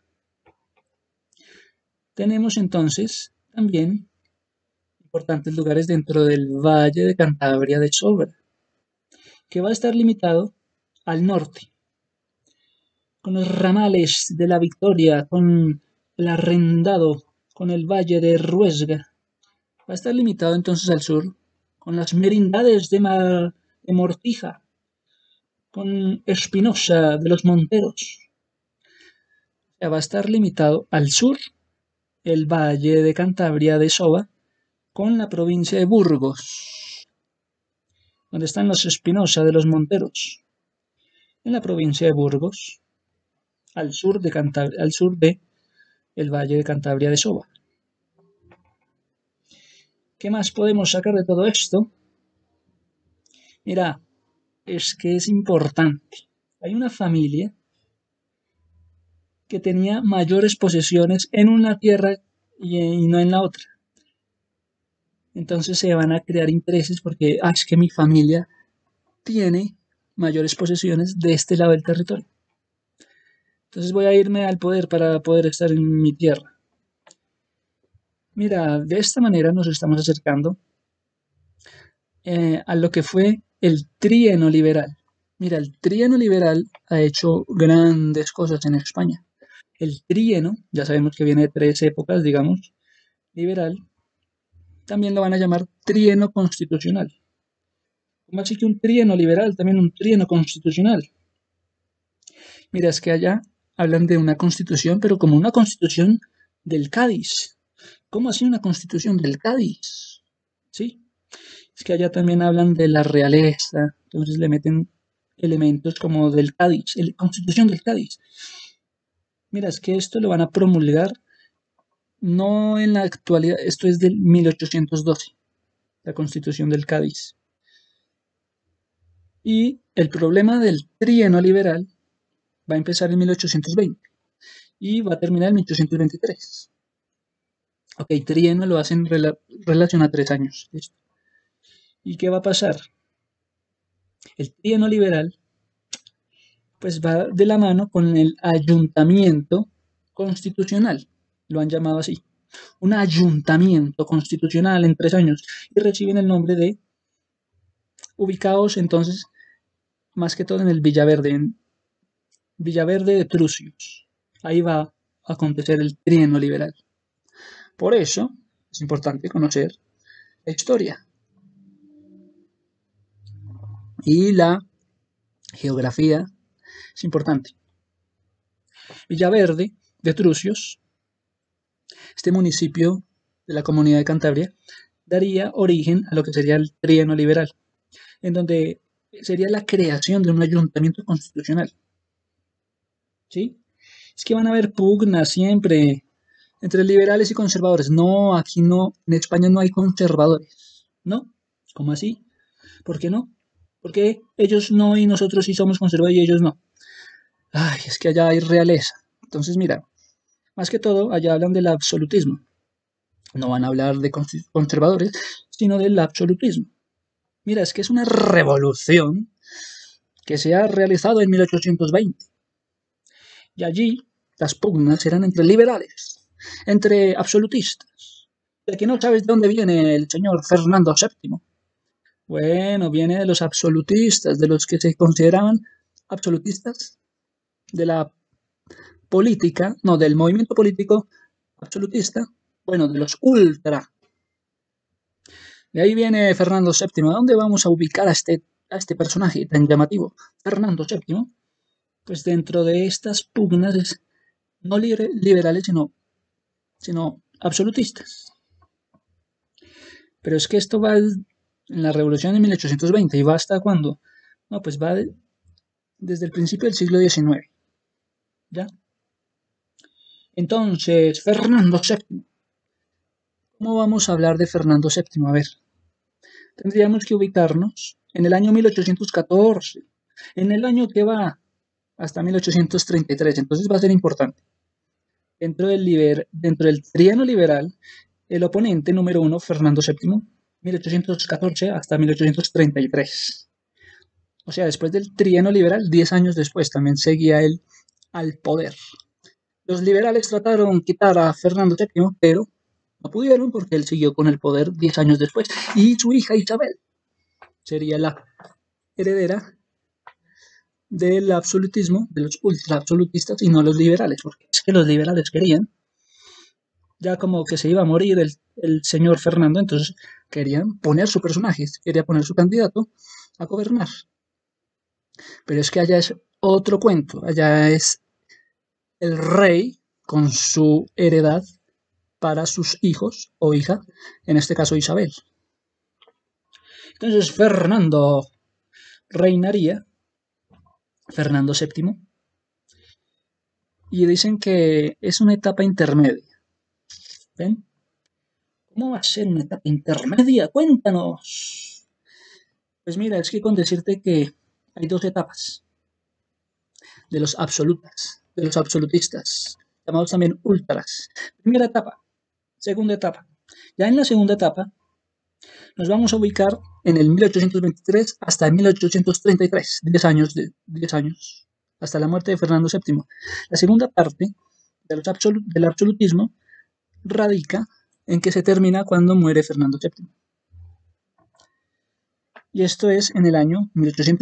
Tenemos entonces también importantes lugares dentro del Valle de Cantabria de Sova, que va a estar limitado al norte, con los ramales de la Victoria, con el Arrendado, con el Valle de Ruesga. Va a estar limitado entonces al sur, con las merindades de Mortija, con Espinosa de los Monteros. O sea, va a estar limitado al sur el Valle de Cantabria de Soba con la provincia de Burgos, donde están los Espinosa de los Monteros, en la provincia de Burgos, al sur de Cantabria, al sur de el Valle de Cantabria de Soba. ¿Qué más podemos sacar de todo esto? Mira, es que es importante. Hay una familia que tenía mayores posesiones en una tierra y no en la otra. Entonces se van a crear intereses porque es que mi familia tiene mayores posesiones de este lado del territorio. Entonces voy a irme al poder para poder estar en mi tierra. Mira, de esta manera nos estamos acercando a lo que fue el trienio liberal. Mira, el trienio liberal ha hecho grandes cosas en España. El trienio, ya sabemos que viene de tres épocas, digamos, liberal, también lo van a llamar trienio constitucional. ¿Cómo así que un trienio liberal, también un trienio constitucional? Mira, es que allá hablan de una constitución, pero como una constitución del Cádiz. ¿Cómo así una constitución del Cádiz? ¿Sí? Es que allá también hablan de la realeza, entonces le meten elementos como del Cádiz, la constitución del Cádiz. Mira, es que esto lo van a promulgar no en la actualidad, esto es del 1812, la constitución del Cádiz. Y el problema del trienio liberal va a empezar en 1820 y va a terminar en 1823. Ok, trienio lo hacen relación a 3 años. ¿Listo? ¿Y qué va a pasar? El trienio liberal pues va de la mano con el ayuntamiento constitucional, lo han llamado así, un ayuntamiento constitucional en 3 años y reciben el nombre de, ubicados entonces más que todo en el Villaverde de Trucios. Ahí va a acontecer el trienio liberal. Por eso es importante conocer la historia y la geografía es importante. Villaverde de Trucios, este municipio de la Comunidad de Cantabria, daría origen a lo que sería el trienio liberal, en donde sería la creación de un ayuntamiento constitucional. ¿Sí? Es que van a haber pugnas siempre entre liberales y conservadores. No, aquí no, en España no hay conservadores. ¿No? ¿Cómo así? ¿Por qué no? ¿Por qué ellos no y nosotros sí somos conservadores y ellos no? Ay, es que allá hay realeza. Entonces, mira, más que todo, allá hablan del absolutismo. No van a hablar de conservadores, sino del absolutismo. Mira, es que es una revolución que se ha realizado en 1820. Y allí las pugnas eran entre liberales, entre absolutistas. ¿De que no sabes de dónde viene el señor Fernando VII? Bueno, viene de los absolutistas, de los que se consideraban absolutistas, de la política, no, del movimiento político absolutista, bueno, de los ultra. De ahí viene Fernando VII. ¿A dónde vamos a ubicar a este personaje tan llamativo? Fernando VII. Pues dentro de estas pugnas no liberales, sino absolutistas. Pero es que esto va en la revolución de 1820 y va hasta cuándo? No, pues va desde el principio del siglo XIX. ¿Ya? Entonces, Fernando VII. ¿Cómo vamos a hablar de Fernando VII? A ver, tendríamos que ubicarnos en el año 1814, en el año que va hasta 1833, entonces va a ser importante. Dentro del trienio liberal, el oponente número uno, Fernando VII, 1814 hasta 1833. O sea, después del trienio liberal, 10 años después, también seguía él al poder. Los liberales trataron de quitar a Fernando VII, pero no pudieron porque él siguió con el poder 10 años después. Y su hija Isabel sería la heredera del absolutismo, de los ultraabsolutistas y no los liberales, porque es que los liberales querían, ya como que se iba a morir el señor Fernando, entonces querían poner su personaje, quería poner su candidato a gobernar. Pero es que allá es otro cuento, allá es el rey con su heredad para sus hijos o hija, en este caso Isabel. Entonces Fernando reinaría, Fernando VII, y dicen que es una etapa intermedia. ¿Ven? ¿Cómo va a ser una etapa intermedia? Cuéntanos. Pues mira, es que con decirte que hay dos etapas de los absolutistas, llamados también ultras. Primera etapa, segunda etapa. Ya en la segunda etapa nos vamos a ubicar en el 1823 hasta el 1833, 10 años, hasta la muerte de Fernando VII. La segunda parte del absolutismo radica en que se termina cuando muere Fernando VII. Y esto es en el año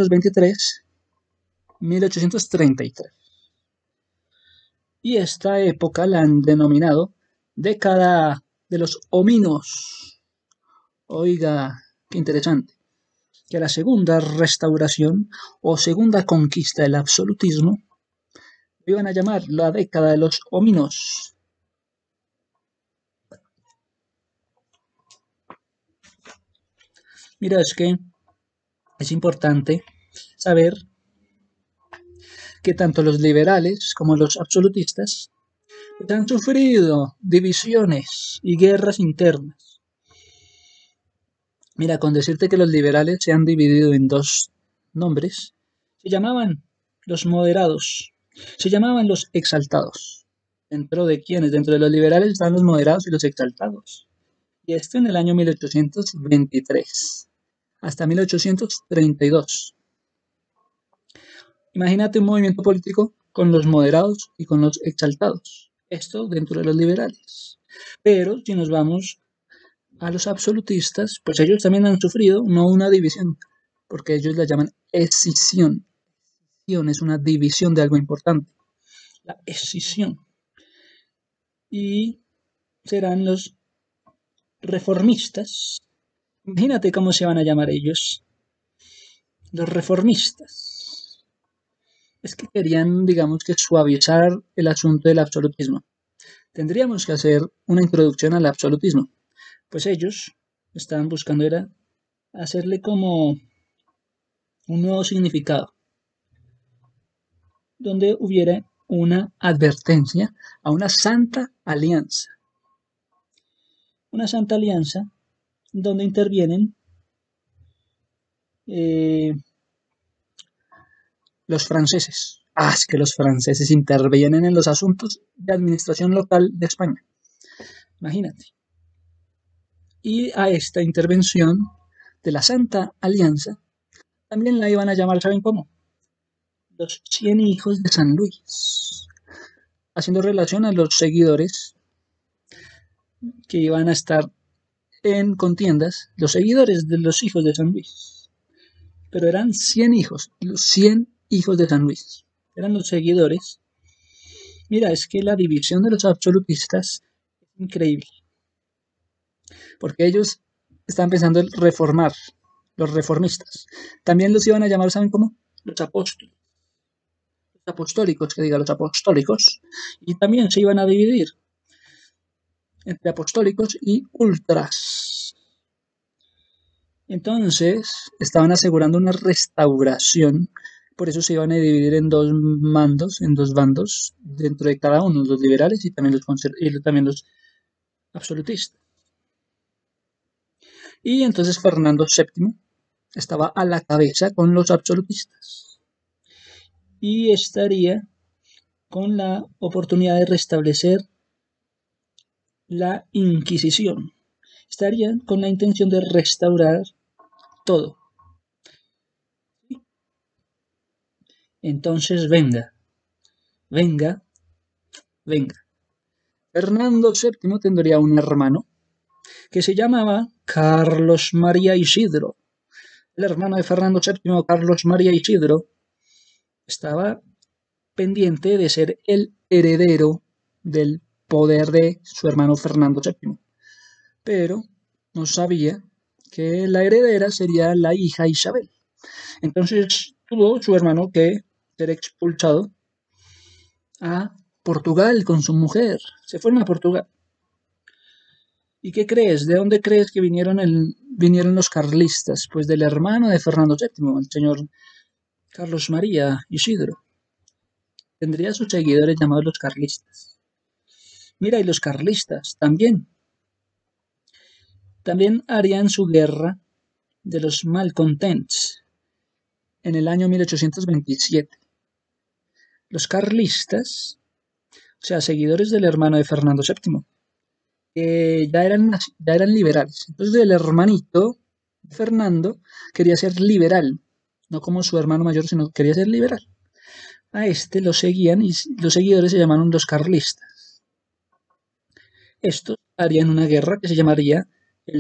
1823-1833. Y esta época la han denominado década de los hominos. Oiga, qué interesante. Que la segunda restauración o segunda conquista del absolutismo lo iban a llamar la década de los hominos. Mira, es que es importante saber que tanto los liberales como los absolutistas pues, han sufrido divisiones y guerras internas. Mira, con decirte que los liberales se han dividido en dos nombres, se llamaban los moderados, se llamaban los exaltados. ¿Dentro de quiénes? Dentro de los liberales están los moderados y los exaltados. Y esto en el año 1823 hasta 1832. Imagínate un movimiento político con los moderados y con los exaltados. Esto dentro de los liberales. Pero si nos vamos a los absolutistas, pues ellos también han sufrido no una división, porque ellos la llaman escisión. Escisión es una división de algo importante. La escisión. Y serán los reformistas. Imagínate cómo se van a llamar ellos. Los reformistas. Es que querían, digamos que, suavizar el asunto del absolutismo. Tendríamos que hacer una introducción al absolutismo. Pues ellos estaban buscando era hacerle como un nuevo significado, donde hubiera una advertencia a una santa alianza. Una santa alianza donde intervienen los franceses. Es que los franceses intervienen en los asuntos de administración local de España. Imagínate. Y a esta intervención de la Santa Alianza también la iban a llamar, ¿saben cómo? Los 100 hijos de San Luis, haciendo relación a los seguidores que iban a estar en contiendas, los seguidores de los hijos de San Luis. Pero eran 100 hijos, los 100 hijos de San Luis. Eran los seguidores. Mira, es que la división de los absolutistas es increíble. Porque ellos estaban pensando en reformar, los reformistas. También los iban a llamar, ¿saben cómo? Los apóstoles. Los apostólicos, que diga los apostólicos. Y también se iban a dividir entre apostólicos y ultras. Entonces, estaban asegurando una restauración. Por eso se iban a dividir en dos mandos, en dos bandos, dentro de cada uno, los liberales y también los absolutistas. Y entonces Fernando VII estaba a la cabeza con los absolutistas. Y estaría con la oportunidad de restablecer la Inquisición. Estaría con la intención de restaurar todo. Entonces venga. Fernando VII tendría un hermano que se llamaba Carlos María Isidro. El hermano de Fernando VII, Carlos María Isidro, estaba pendiente de ser el heredero del poder de su hermano Fernando VII. Pero no sabía que la heredera sería la hija Isabel. Entonces tuvo su hermano que ser expulsado a Portugal con su mujer. Se fueron a Portugal. ¿Y qué crees? ¿De dónde crees que vinieron los carlistas? Pues del hermano de Fernando VII, el señor Carlos María Isidro. Tendría sus seguidores llamados los carlistas. Mira, y los carlistas también harían su guerra de los malcontents en el año 1827. Los carlistas, o sea, seguidores del hermano de Fernando VII, ya eran liberales. Entonces el hermanito Fernando quería ser liberal, no como su hermano mayor, sino quería ser liberal. A este lo seguían y los seguidores se llamaron los carlistas. Estos harían una guerra que se llamaría el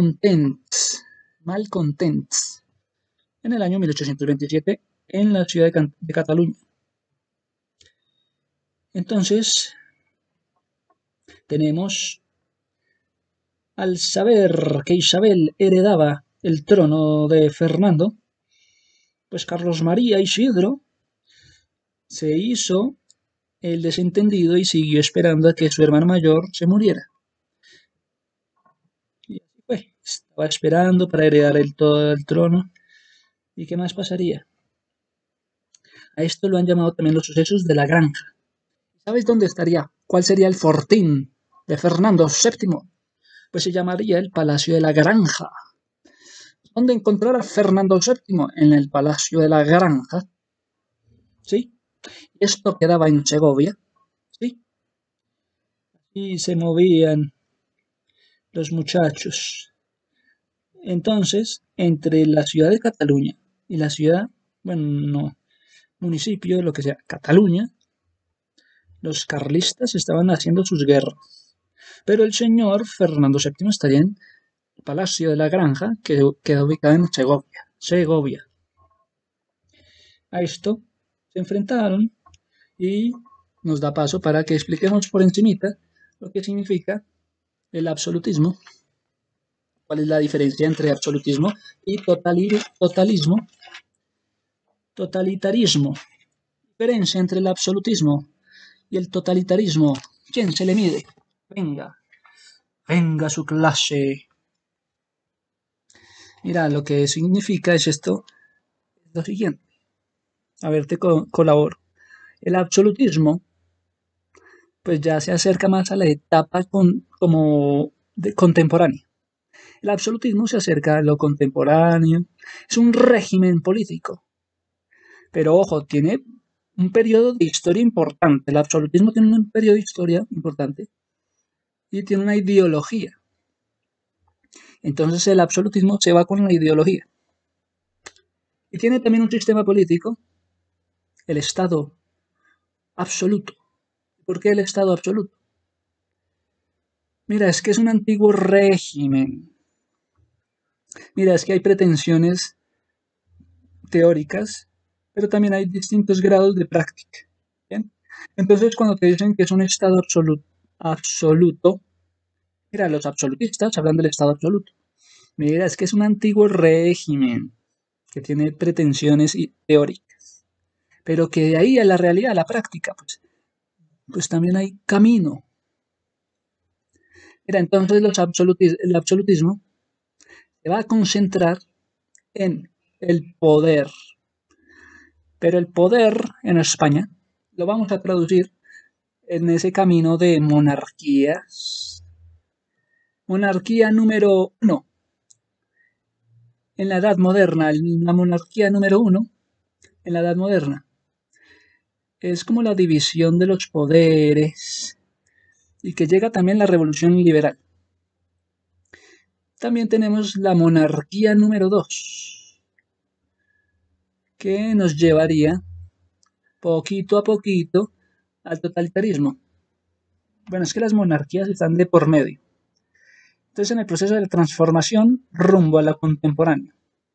Malcontents, en el año 1827 en la ciudad de Cataluña. Entonces, tenemos, al saber que Isabel heredaba el trono de Fernando, pues Carlos María Isidro se hizo el desentendido y siguió esperando a que su hermano mayor se muriera. Y así fue, estaba esperando para heredar todo el trono. ¿Y qué más pasaría? A esto lo han llamado también los sucesos de la granja. ¿Sabes dónde estaría? ¿Cuál sería el fortín de Fernando VII? Pues se llamaría el Palacio de la Granja. ¿Dónde encontrar a Fernando VII? En el Palacio de la Granja. ¿Sí? Esto quedaba en Segovia. ¿Sí? Y se movían los muchachos. Entonces, entre la ciudad de Cataluña y la ciudad, bueno, no, municipio, lo que sea, Cataluña, los carlistas estaban haciendo sus guerras. Pero el señor Fernando VII estaría en el Palacio de la Granja, que queda ubicado en Segovia. A esto se enfrentaron y nos da paso para que expliquemos por encimita lo que significa el absolutismo, cuál es la diferencia entre absolutismo y totalitarismo. Diferencia entre el absolutismo y el totalitarismo. ¿Quién se le mide? Venga su clase. Mira, lo que significa es esto, es lo siguiente. A ver, te colaboro. El absolutismo, pues ya se acerca más a la etapa contemporánea. El absolutismo se acerca a lo contemporáneo. Es un régimen político. Pero ojo, tiene un periodo de historia importante. El absolutismo tiene un periodo de historia importante y tiene una ideología. Entonces el absolutismo se va con la ideología. Y tiene también un sistema político, el Estado absoluto. ¿Por qué el Estado absoluto? Mira, es que es un antiguo régimen. Mira, es que hay pretensiones teóricas, pero también hay distintos grados de práctica. ¿Bien? Entonces, cuando te dicen que es un Estado absoluto, mira, los absolutistas hablan del Estado absoluto. Mira, es que es un antiguo régimen que tiene pretensiones teóricas, pero que de ahí a la realidad, a la práctica, pues también hay camino. Mira, entonces el absolutismo se va a concentrar en el poder, pero el poder en España lo vamos a traducir en ese camino de monarquías. Monarquía número 1. En la Edad Moderna, la monarquía número 1 en la Edad Moderna es como la división de los poderes y que llega también la Revolución Liberal. También tenemos la monarquía número 2, que nos llevaría poquito a poquito al totalitarismo. Bueno, es que las monarquías están de por medio. Entonces, en el proceso de transformación rumbo a la contemporánea.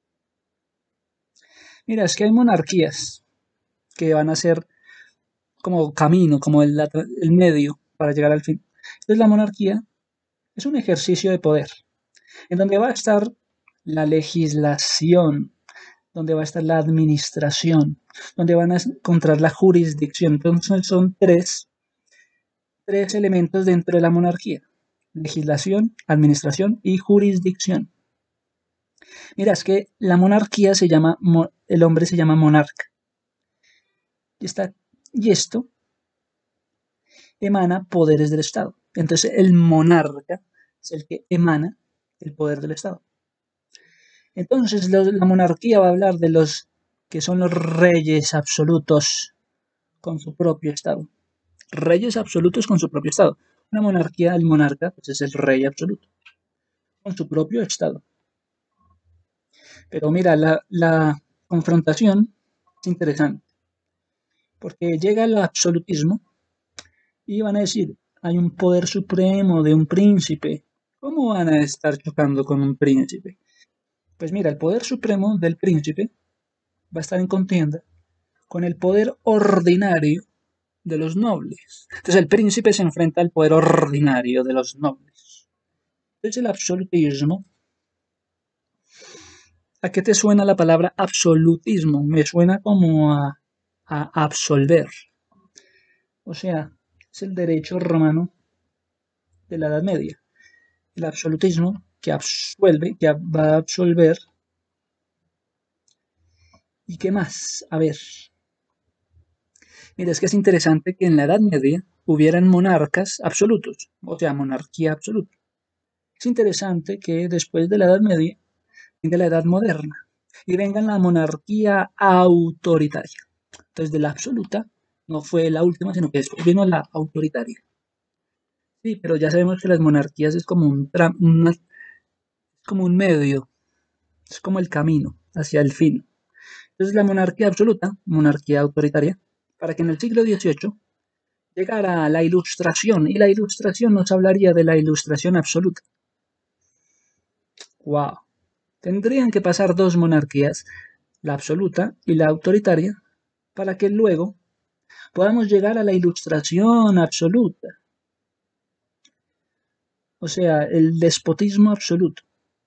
Mira, es que hay monarquías que van a ser como camino, como el medio para llegar al fin. Entonces, la monarquía es un ejercicio de poder, en donde va a estar la legislación, donde va a estar la administración, donde van a encontrar la jurisdicción. Entonces son tres elementos dentro de la monarquía: legislación, administración y jurisdicción. Mira, es que la monarquía se llama, el hombre se llama monarca. Y esto emana poderes del Estado. Entonces el monarca es el que emana el poder del Estado. Entonces la monarquía va a hablar de los que son los reyes absolutos con su propio Estado. Reyes absolutos con su propio Estado. Una monarquía, el monarca, pues es el rey absoluto, con su propio Estado. Pero mira, la confrontación es interesante, porque llega el absolutismo y van a decir, hay un poder supremo de un príncipe. ¿Cómo van a estar chocando con un príncipe? Pues mira, el poder supremo del príncipe va a estar en contienda con el poder ordinario de los nobles. Entonces el príncipe se enfrenta al poder ordinario de los nobles. Entonces el absolutismo, ¿a qué te suena la palabra absolutismo? Me suena como a absolver. O sea, es el derecho romano de la Edad Media. El absolutismo que absuelve, que va a absolver. ¿Y qué más? A ver. Mira, es que es interesante que en la Edad Media hubieran monarcas absolutos, o sea, monarquía absoluta. Es interesante que después de la Edad Media venga la Edad Moderna y venga la monarquía autoritaria. Entonces, de la absoluta no fue la última, sino que después vino la autoritaria. Sí, pero ya sabemos que las monarquías es como es como un medio, es como el camino hacia el fin. Entonces, la monarquía absoluta, monarquía autoritaria, para que en el siglo XVIII llegara a la ilustración, y la ilustración nos hablaría de la ilustración absoluta. ¡Wow! Tendrían que pasar dos monarquías, la absoluta y la autoritaria, para que luego podamos llegar a la ilustración absoluta. O sea, el despotismo absoluto.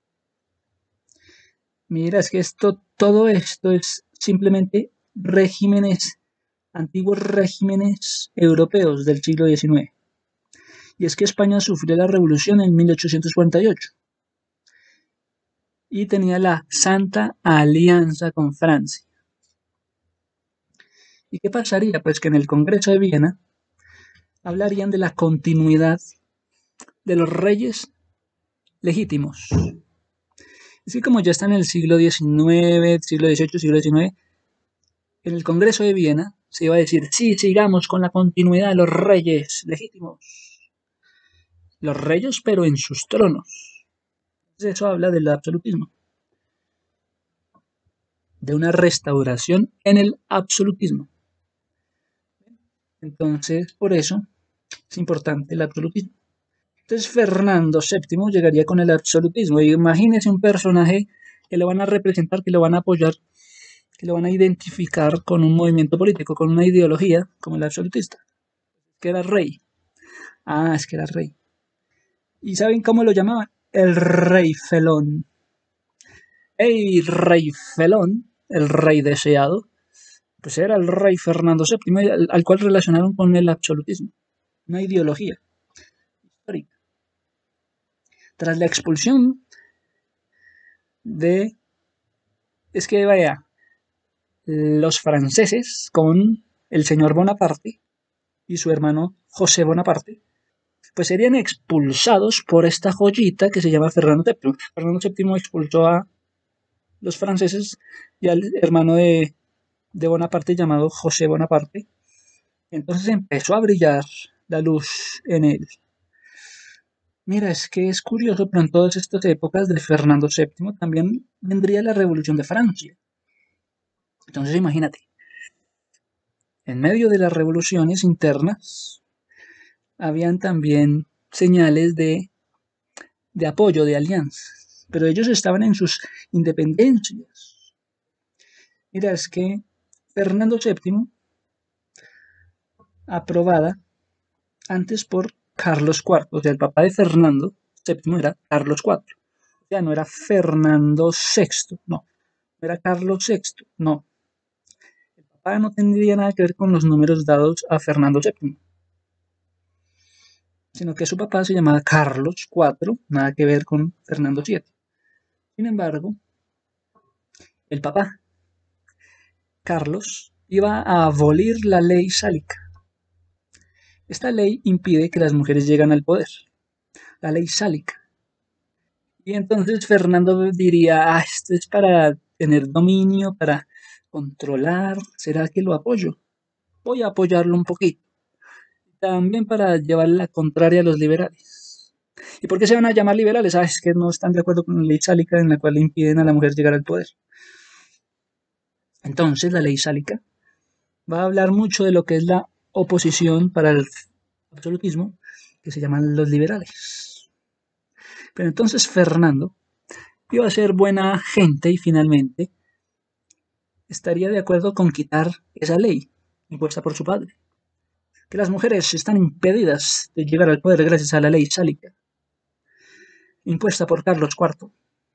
Mira, es que todo esto es simplemente regímenes, antiguos regímenes europeos del siglo XIX. Y es que España sufrió la revolución en 1848 y tenía la Santa Alianza con Francia. ¿Y qué pasaría? Pues que en el Congreso de Viena hablarían de la continuidad de los reyes legítimos. Es que como ya está en el siglo XIX, siglo XVIII, siglo XIX, en el Congreso de Viena se iba a decir, sí, sigamos con la continuidad de los reyes legítimos. Los reyes, pero en sus tronos. Entonces eso habla del absolutismo. De una restauración en el absolutismo. Entonces, por eso es importante el absolutismo. Entonces Fernando VII llegaría con el absolutismo. Y imagínese un personaje que lo van a representar, que lo van a apoyar, que lo van a identificar con un movimiento político, con una ideología como el absolutista. Que era rey. Ah, es que era rey. ¿Y saben cómo lo llamaban? El rey felón. ¡Ey, rey felón! El rey deseado. Pues era el rey Fernando VII, al cual relacionaron con el absolutismo. Una ideología histórica. Tras la expulsión de... Es que vaya, los franceses con el señor Bonaparte y su hermano José Bonaparte, pues serían expulsados por esta joyita que se llama Fernando VII. Fernando VII expulsó a los franceses y al hermano de Bonaparte llamado José Bonaparte. Entonces empezó a brillar la luz en él. Mira, es que es curioso, pero en todas estas épocas de Fernando VII también vendría la Revolución de Francia. Entonces imagínate, en medio de las revoluciones internas, habían también señales de apoyo, de alianza, pero ellos estaban en sus independencias. Mira, es que Fernando VII, aprobada antes por Carlos IV, o sea, el papá de Fernando VII era Carlos IV, o sea, no era Fernando VI, no era Carlos VI, no. El papá no tendría nada que ver con los números dados a Fernando VII, sino que su papá se llamaba Carlos IV, nada que ver con Fernando VII. Sin embargo, el papá, Carlos, iba a abolir la ley sálica. Esta ley impide que las mujeres lleguen al poder, la ley sálica. Y entonces Fernando diría, esto es para tener dominio, para controlar, ¿será que lo apoyo? Voy a apoyarlo un poquito. También para llevar la contraria a los liberales. ¿Y por qué se van a llamar liberales? Es que no están de acuerdo con la ley sálica en la cual le impiden a la mujer llegar al poder. Entonces la ley sálica va a hablar mucho de lo que es la oposición para el absolutismo, que se llaman los liberales. Pero entonces Fernando iba a ser buena gente y finalmente estaría de acuerdo con quitar esa ley impuesta por su padre. Que las mujeres están impedidas de llegar al poder gracias a la ley sálica, impuesta por Carlos IV.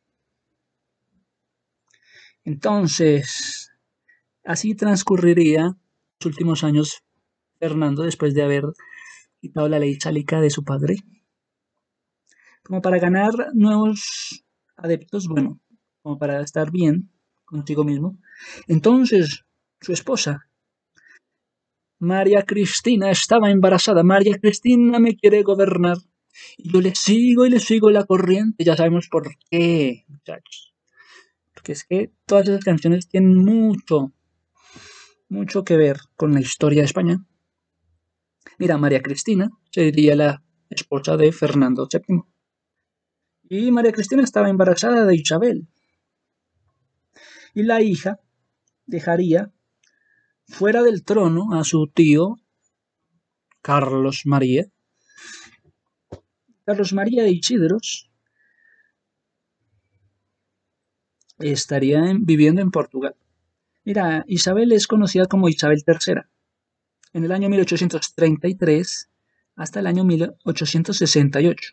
Entonces, así transcurriría los últimos años Fernando después de haber quitado la ley sálica de su padre. Como para ganar nuevos adeptos, bueno, como para estar bien consigo mismo. Entonces, su esposa, María Cristina, estaba embarazada. María Cristina me quiere gobernar. Y yo le sigo la corriente. Ya sabemos por qué, muchachos. Porque es que todas esas canciones tienen mucho que ver con la historia de España. Mira, María Cristina sería la esposa de Fernando VII. Y María Cristina estaba embarazada de Isabel. Y la hija dejaría fuera del trono a su tío Carlos María. Carlos María de Isidros estaría viviendo en Portugal. Mira, Isabel es conocida como Isabel III. En el año 1833 hasta el año 1868.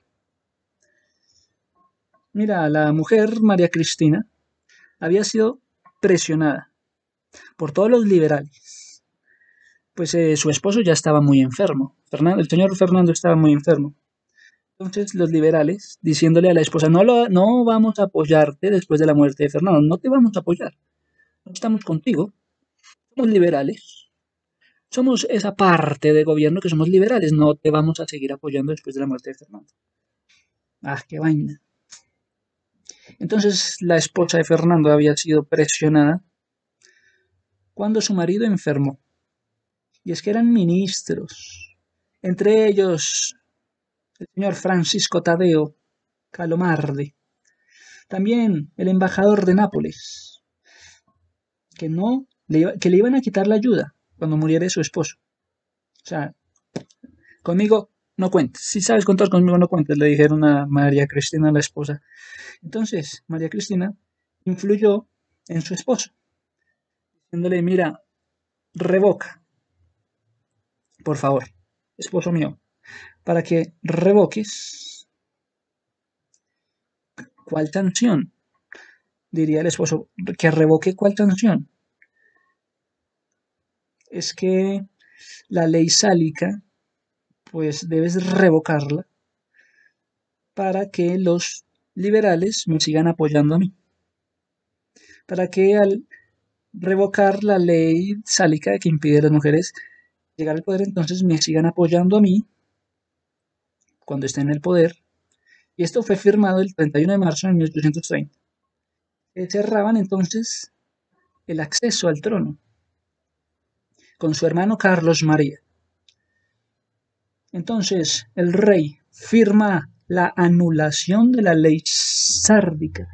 Mira, la mujer María Cristina había sido presionada por todos los liberales, pues su esposo ya estaba muy enfermo. El señor Fernando estaba muy enfermo. Entonces los liberales, diciéndole a la esposa, no vamos a apoyarte después de la muerte de Fernando, no te vamos a apoyar, no estamos contigo, somos liberales, somos esa parte de gobierno que somos liberales, no te vamos a seguir apoyando después de la muerte de Fernando. Ah, qué vaina. Entonces la esposa de Fernando había sido presionada cuando su marido enfermó. Y es que eran ministros, entre ellos el señor Francisco Tadeo Calomarde, también el embajador de Nápoles, que le iban a quitar la ayuda cuando muriera su esposo. O sea, conmigo no cuentes. Si sabes contar conmigo no cuentes, le dijeron a María Cristina, la esposa. Entonces, María Cristina influyó en su esposo, diciéndole, mira, revoca, por favor, esposo mío, para que revoques. ¿Cuál sanción? Diría el esposo, que revoque cuál sanción. Es que la ley sálica, pues debes revocarla para que los liberales me sigan apoyando a mí. Para que al revocar la ley sálica que impide a las mujeres llegar al poder, entonces me sigan apoyando a mí cuando esté en el poder. Y esto fue firmado el 31 de marzo de 1830. Cerraban entonces el acceso al trono con su hermano Carlos María. Entonces el rey firma la anulación de la ley sárdica.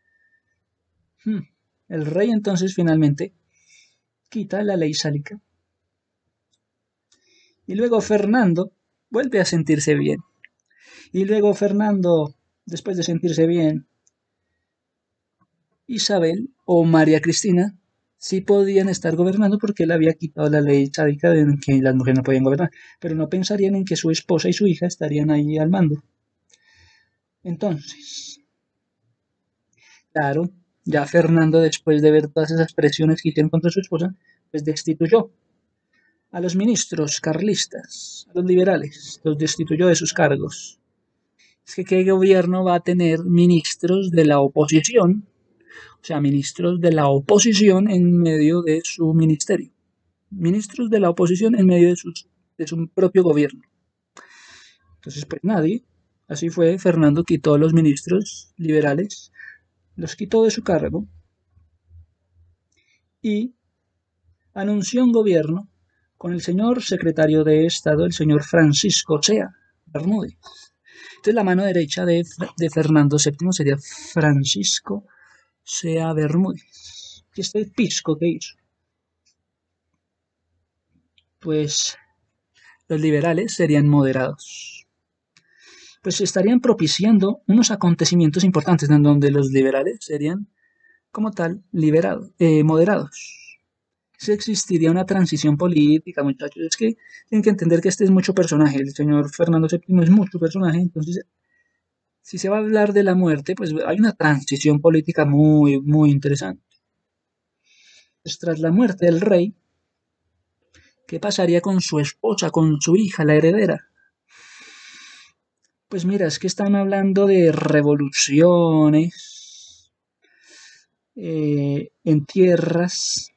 El rey entonces finalmente quita la ley sálica. Y luego Fernando vuelve a sentirse bien. Y luego Fernando, después de sentirse bien, Isabel o María Cristina sí podían estar gobernando porque él había quitado la ley sádica de que las mujeres no podían gobernar, pero no pensarían en que su esposa y su hija estarían ahí al mando. Entonces, claro, Ya Fernando, después de ver todas esas presiones que hicieron contra su esposa, pues destituyó a los ministros carlistas, a los liberales, los destituyó de sus cargos. Es que ¿qué gobierno va a tener ministros de la oposición? O sea, ministros de la oposición en medio de su ministerio. Ministros de la oposición en medio de su propio gobierno. Entonces, pues nadie. Así fue, Fernando quitó a los ministros liberales, los quitó de su cargo y anunció un gobierno con el señor secretario de Estado, el señor Francisco Sea Bermúdez. Entonces la mano derecha de Fernando VII sería Francisco Sea Bermúdez. ¿Y este pisco que hizo? Pues los liberales serían moderados. Pues estarían propiciando unos acontecimientos importantes en donde los liberales serían, como tal, moderados. Si existiría una transición política, muchachos. Es que tienen que entender que este es mucho personaje. El señor Fernando VII es mucho personaje. Entonces, si se va a hablar de la muerte, pues hay una transición política muy, muy interesante. Pues tras la muerte del rey, ¿qué pasaría con su esposa, con su hija, la heredera? Pues mira, es que están hablando de revoluciones en tierras.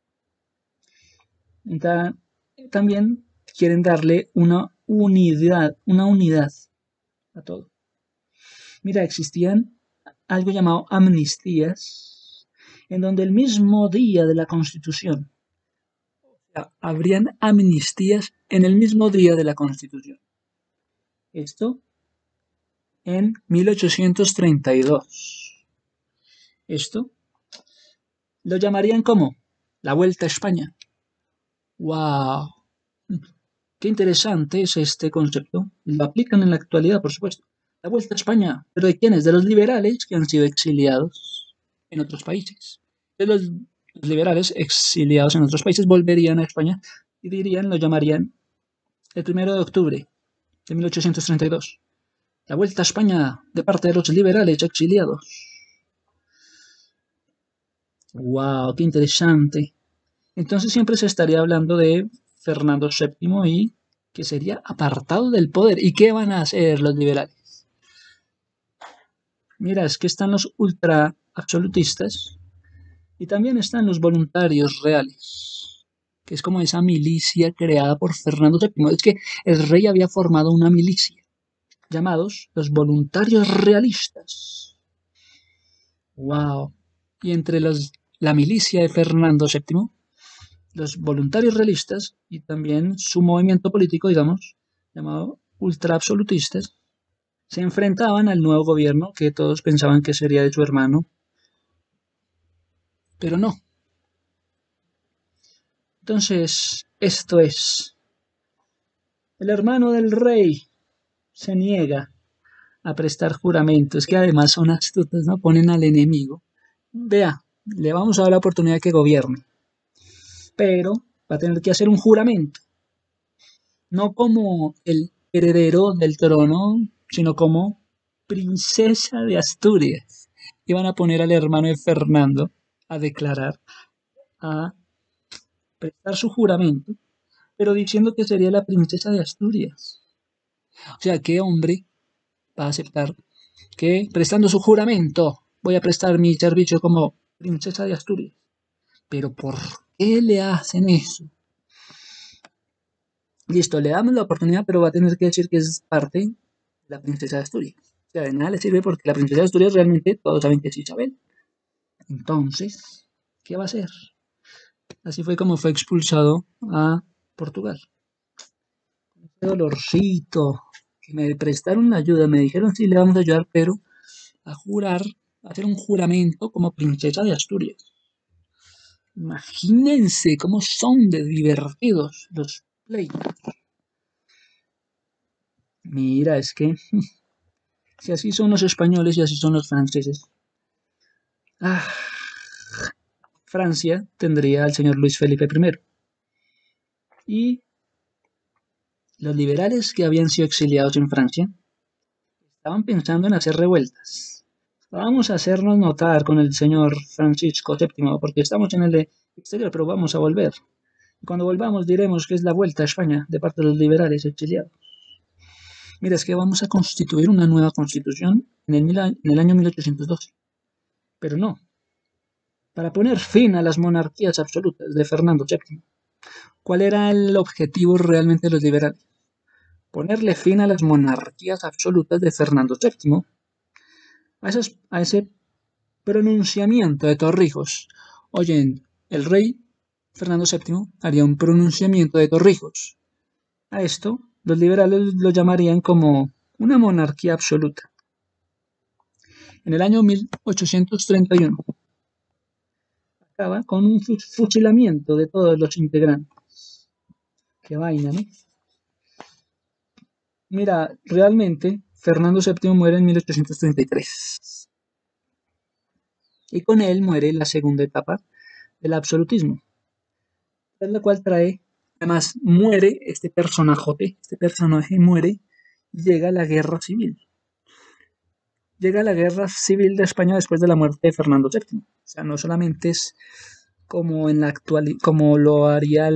También quieren darle una unidad a todo. Mira, existían algo llamado amnistías, en donde el mismo día de la Constitución, habrían amnistías en el mismo día de la Constitución. Esto en 1832. Esto lo llamarían como la Vuelta a España. ¡Wow! Qué interesante es este concepto. Lo aplican en la actualidad, por supuesto. La Vuelta a España. ¿Pero de quiénes? De los liberales que han sido exiliados en otros países. De los liberales exiliados en otros países volverían a España y lo llamarían el 1 de octubre de 1832. La Vuelta a España de parte de los liberales exiliados. ¡Wow! ¡Qué interesante! Entonces siempre se estaría hablando de Fernando VII y que sería apartado del poder. ¿Y qué van a hacer los liberales? Mira, es que están los ultra absolutistas y también están los voluntarios reales, que es como esa milicia creada por Fernando VII. Es que el rey había formado una milicia, llamados los voluntarios realistas. ¡Wow! Y entre la milicia de Fernando VII, los voluntarios realistas y también su movimiento político, digamos, llamado ultraabsolutistas, se enfrentaban al nuevo gobierno que todos pensaban que sería de su hermano, pero no. Entonces, esto es, el hermano del rey se niega a prestar juramentos, que además son astutos, ¿no? Ponen al enemigo. Vea, le vamos a dar la oportunidad de que gobierne, pero va a tener que hacer un juramento, no como el heredero del trono, sino como princesa de Asturias. Iban a poner al hermano de Fernando a declarar, a prestar su juramento, pero diciendo que sería la princesa de Asturias. O sea, ¿qué hombre va a aceptar que prestando su juramento voy a prestar mi servicio como princesa de Asturias? Pero ¿por qué le hacen eso? Listo, le damos la oportunidad, pero va a tener que decir que es parte de la princesa de Asturias. O sea, de nada le sirve porque la princesa de Asturias realmente todos saben que es Isabel. Entonces, ¿qué va a hacer? Así fue como fue expulsado a Portugal. Qué dolorcito, que me prestaron la ayuda, me dijeron sí le vamos a ayudar, pero a jurar, a hacer un juramento como princesa de Asturias. Imagínense cómo son de divertidos los pleitos. Mira, es que si así son los españoles y así son los franceses. Ah, Francia tendría al señor Luis Felipe I. Y los liberales que habían sido exiliados en Francia estaban pensando en hacer revueltas. Vamos a hacernos notar con el señor Francisco VII, porque estamos en el exterior, pero vamos a volver. Y cuando volvamos diremos que es la vuelta a España de parte de los liberales exiliados. Mira, es que vamos a constituir una nueva constitución en el año 1812. Pero no, para poner fin a las monarquías absolutas de Fernando VII. ¿Cuál era el objetivo realmente de los liberales? Ponerle fin a las monarquías absolutas de Fernando VII, a ese pronunciamiento de Torrijos. Oye, el rey Fernando VII haría un pronunciamiento de Torrijos. A esto los liberales lo llamarían como una monarquía absoluta. En el año 1831 acaba con un fusilamiento de todos los integrantes. Qué vaina, ¿no? Mira, realmente Fernando VII muere en 1833 y con él muere la segunda etapa del absolutismo, en la cual trae, además muere este personaje muere y llega la guerra civil. Llega la guerra civil de España después de la muerte de Fernando VII. O sea, no solamente es como en la actual, como lo haría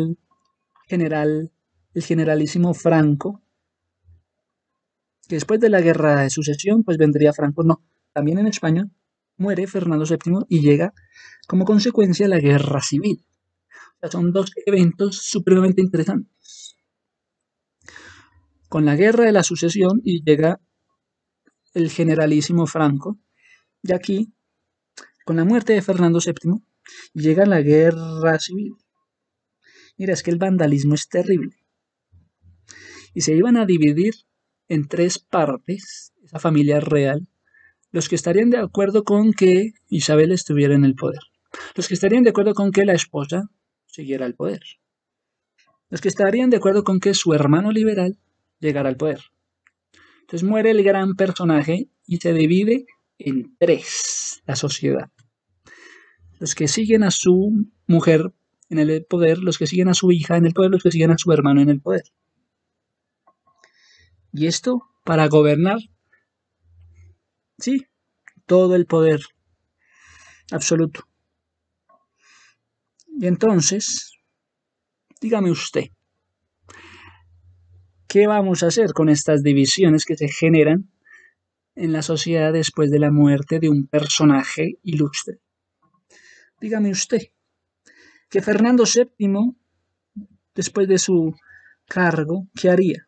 el generalísimo Franco, que después de la guerra de sucesión, pues vendría Franco. No, también en España muere Fernando VII y llega como consecuencia la guerra civil. O sea, son dos eventos supremamente interesantes. Con la guerra de la sucesión y llega el generalísimo Franco, y aquí, con la muerte de Fernando VII, llega la guerra civil. Mira, es que el vandalismo es terrible. Y se iban a dividir en tres partes, esa familia real, los que estarían de acuerdo con que Isabel estuviera en el poder, los que estarían de acuerdo con que la esposa siguiera al poder, los que estarían de acuerdo con que su hermano liberal llegara al poder. Entonces muere el gran personaje y se divide en tres la sociedad. Los que siguen a su mujer en el poder, los que siguen a su hija en el poder, los que siguen a su hermano en el poder. Y esto para gobernar, sí, todo el poder absoluto. Y entonces, dígame usted, ¿qué vamos a hacer con estas divisiones que se generan en la sociedad después de la muerte de un personaje ilustre? Dígame usted, que Fernando VII, después de su cargo, ¿qué haría?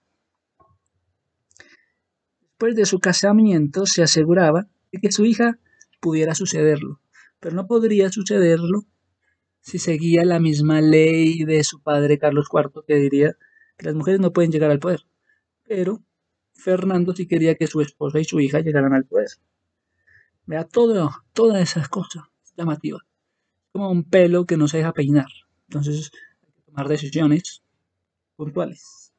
Después de su casamiento se aseguraba de que su hija pudiera sucederlo, pero no podría sucederlo si seguía la misma ley de su padre Carlos IV, que diría que las mujeres no pueden llegar al poder. Pero Fernando sí quería que su esposa y su hija llegaran al poder. Vea todas esas cosas llamativas. Como un pelo que no se deja peinar. Entonces hay que tomar decisiones puntuales.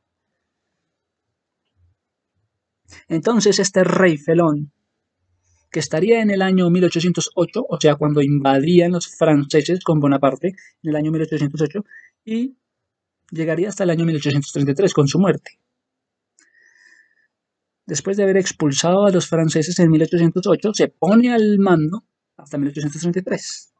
Entonces este rey felón, que estaría en el año 1808, o sea, cuando invadían los franceses con Bonaparte, en el año 1808, y llegaría hasta el año 1833 con su muerte. Después de haber expulsado a los franceses en 1808, se pone al mando hasta 1833.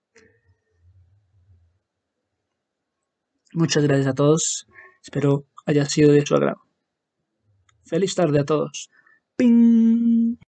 Muchas gracias a todos. Espero haya sido de su agrado. Feliz tarde a todos. ¡Ping!